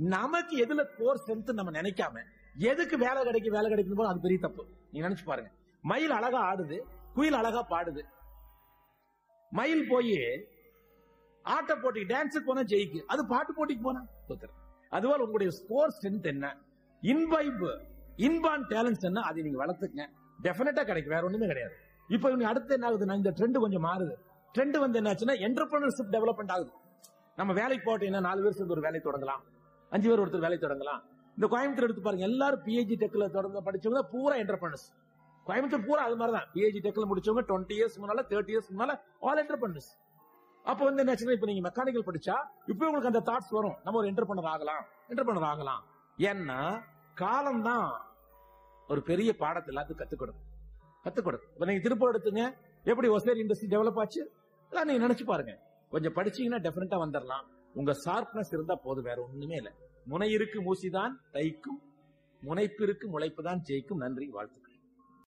A: நமக்கு எதுல கோர் ஸ்ட்ரென்த் நம்ம நினைக்காம எதுக்கு வேலை கிடைக்கும் போது அது பெரிய தப்பு. நீங்க நினைச்சு பாருங்க, மயில் அழகா ஆடுது, குயில் அழகா பாடுது. மயில் போய் ஆட்ட போட்டி டான்ஸுக்கு போனா ஜெயிக்கு, அது பாட்டு போட்டிக்கு போனா தோத்துரு. அதுபோல உங்களுடைய ஸ்கோர் ஸ்ட்ரென்த் என்ன, இன்பான் டேலண்ட்ஸ் என்ன, அதை நீங்க வளர்த்துங்க, டெஃபினட்டா கிடைக்கும். வேற ஒண்ணுமே கிடையாது. இப்ப இவங்க அடுத்து என்ன ஆகுதுன்னா, இந்த ட்ரெண்ட் கொஞ்சம் மாறுது. ட்ரெண்ட் வந்து என்னாச்சுன்னா என்டர்பிரினர்ஷிப் டெவலப்மெண்ட் ஆகுது. நம்ம வேலைக்கு போட்டீங்கன்னா 4 பேர் சேர்ந்து ஒரு வேலை தொடங்கலாம், 5 பேர் ஒருத்தர் வேலை தொடங்கலாம். இந்த கோயம்புத்தூர் எடுத்து பாருங்க, எல்லாரும் பிஹெச்டி டெக்ல தொடர்ந்து படிச்சவங்க பூரா என்டர்பிரினர்ஸ். கோயம்புத்தூர் பூரா அது மாதிரி தான். பிஹெச்டி டெக்ல முடிச்சவங்க 20 இயர்ஸ் முன்னால 30 இயர்ஸ் முன்னால ஆல் என்டர்பிரினர்ஸ். அப்ப வந்து என்ன, இப்ப நீங்க மெக்கானிக்கல் படிச்சா இப்ப உங்களுக்கு அந்த தாட்ஸ் வரும், நம்ம ஒரு என்டர்பிரினர் ஆகலாம். ஏன்னா காலம் தான் ஒரு பெரிய பாடத்தை எல்லாத்துக்கும் கத்துக் கொடுக்கும். இப்ப நீங்க திருப்பூர் எடுத்துங்க, எப்படி ஒசேரி இண்டஸ்ட்ரி டெவலப் ஆச்சு எல்லாம் நீங்க நினைச்சு பாருங்க. கொஞ்சம் படிச்சீங்கன்னா டெஃபினட்டா வந்துடலாம். உங்க ஷார்ப்னஸ் இருந்தா போதும், வேற ஒண்ணுமே இல்லை. முனை இருக்கு மூசிதான் தைக்கும், முனைப்பிற்கு முளைப்பு தான் ஜெயிக்கும். நன்றி, வாழ்த்துக்கள்.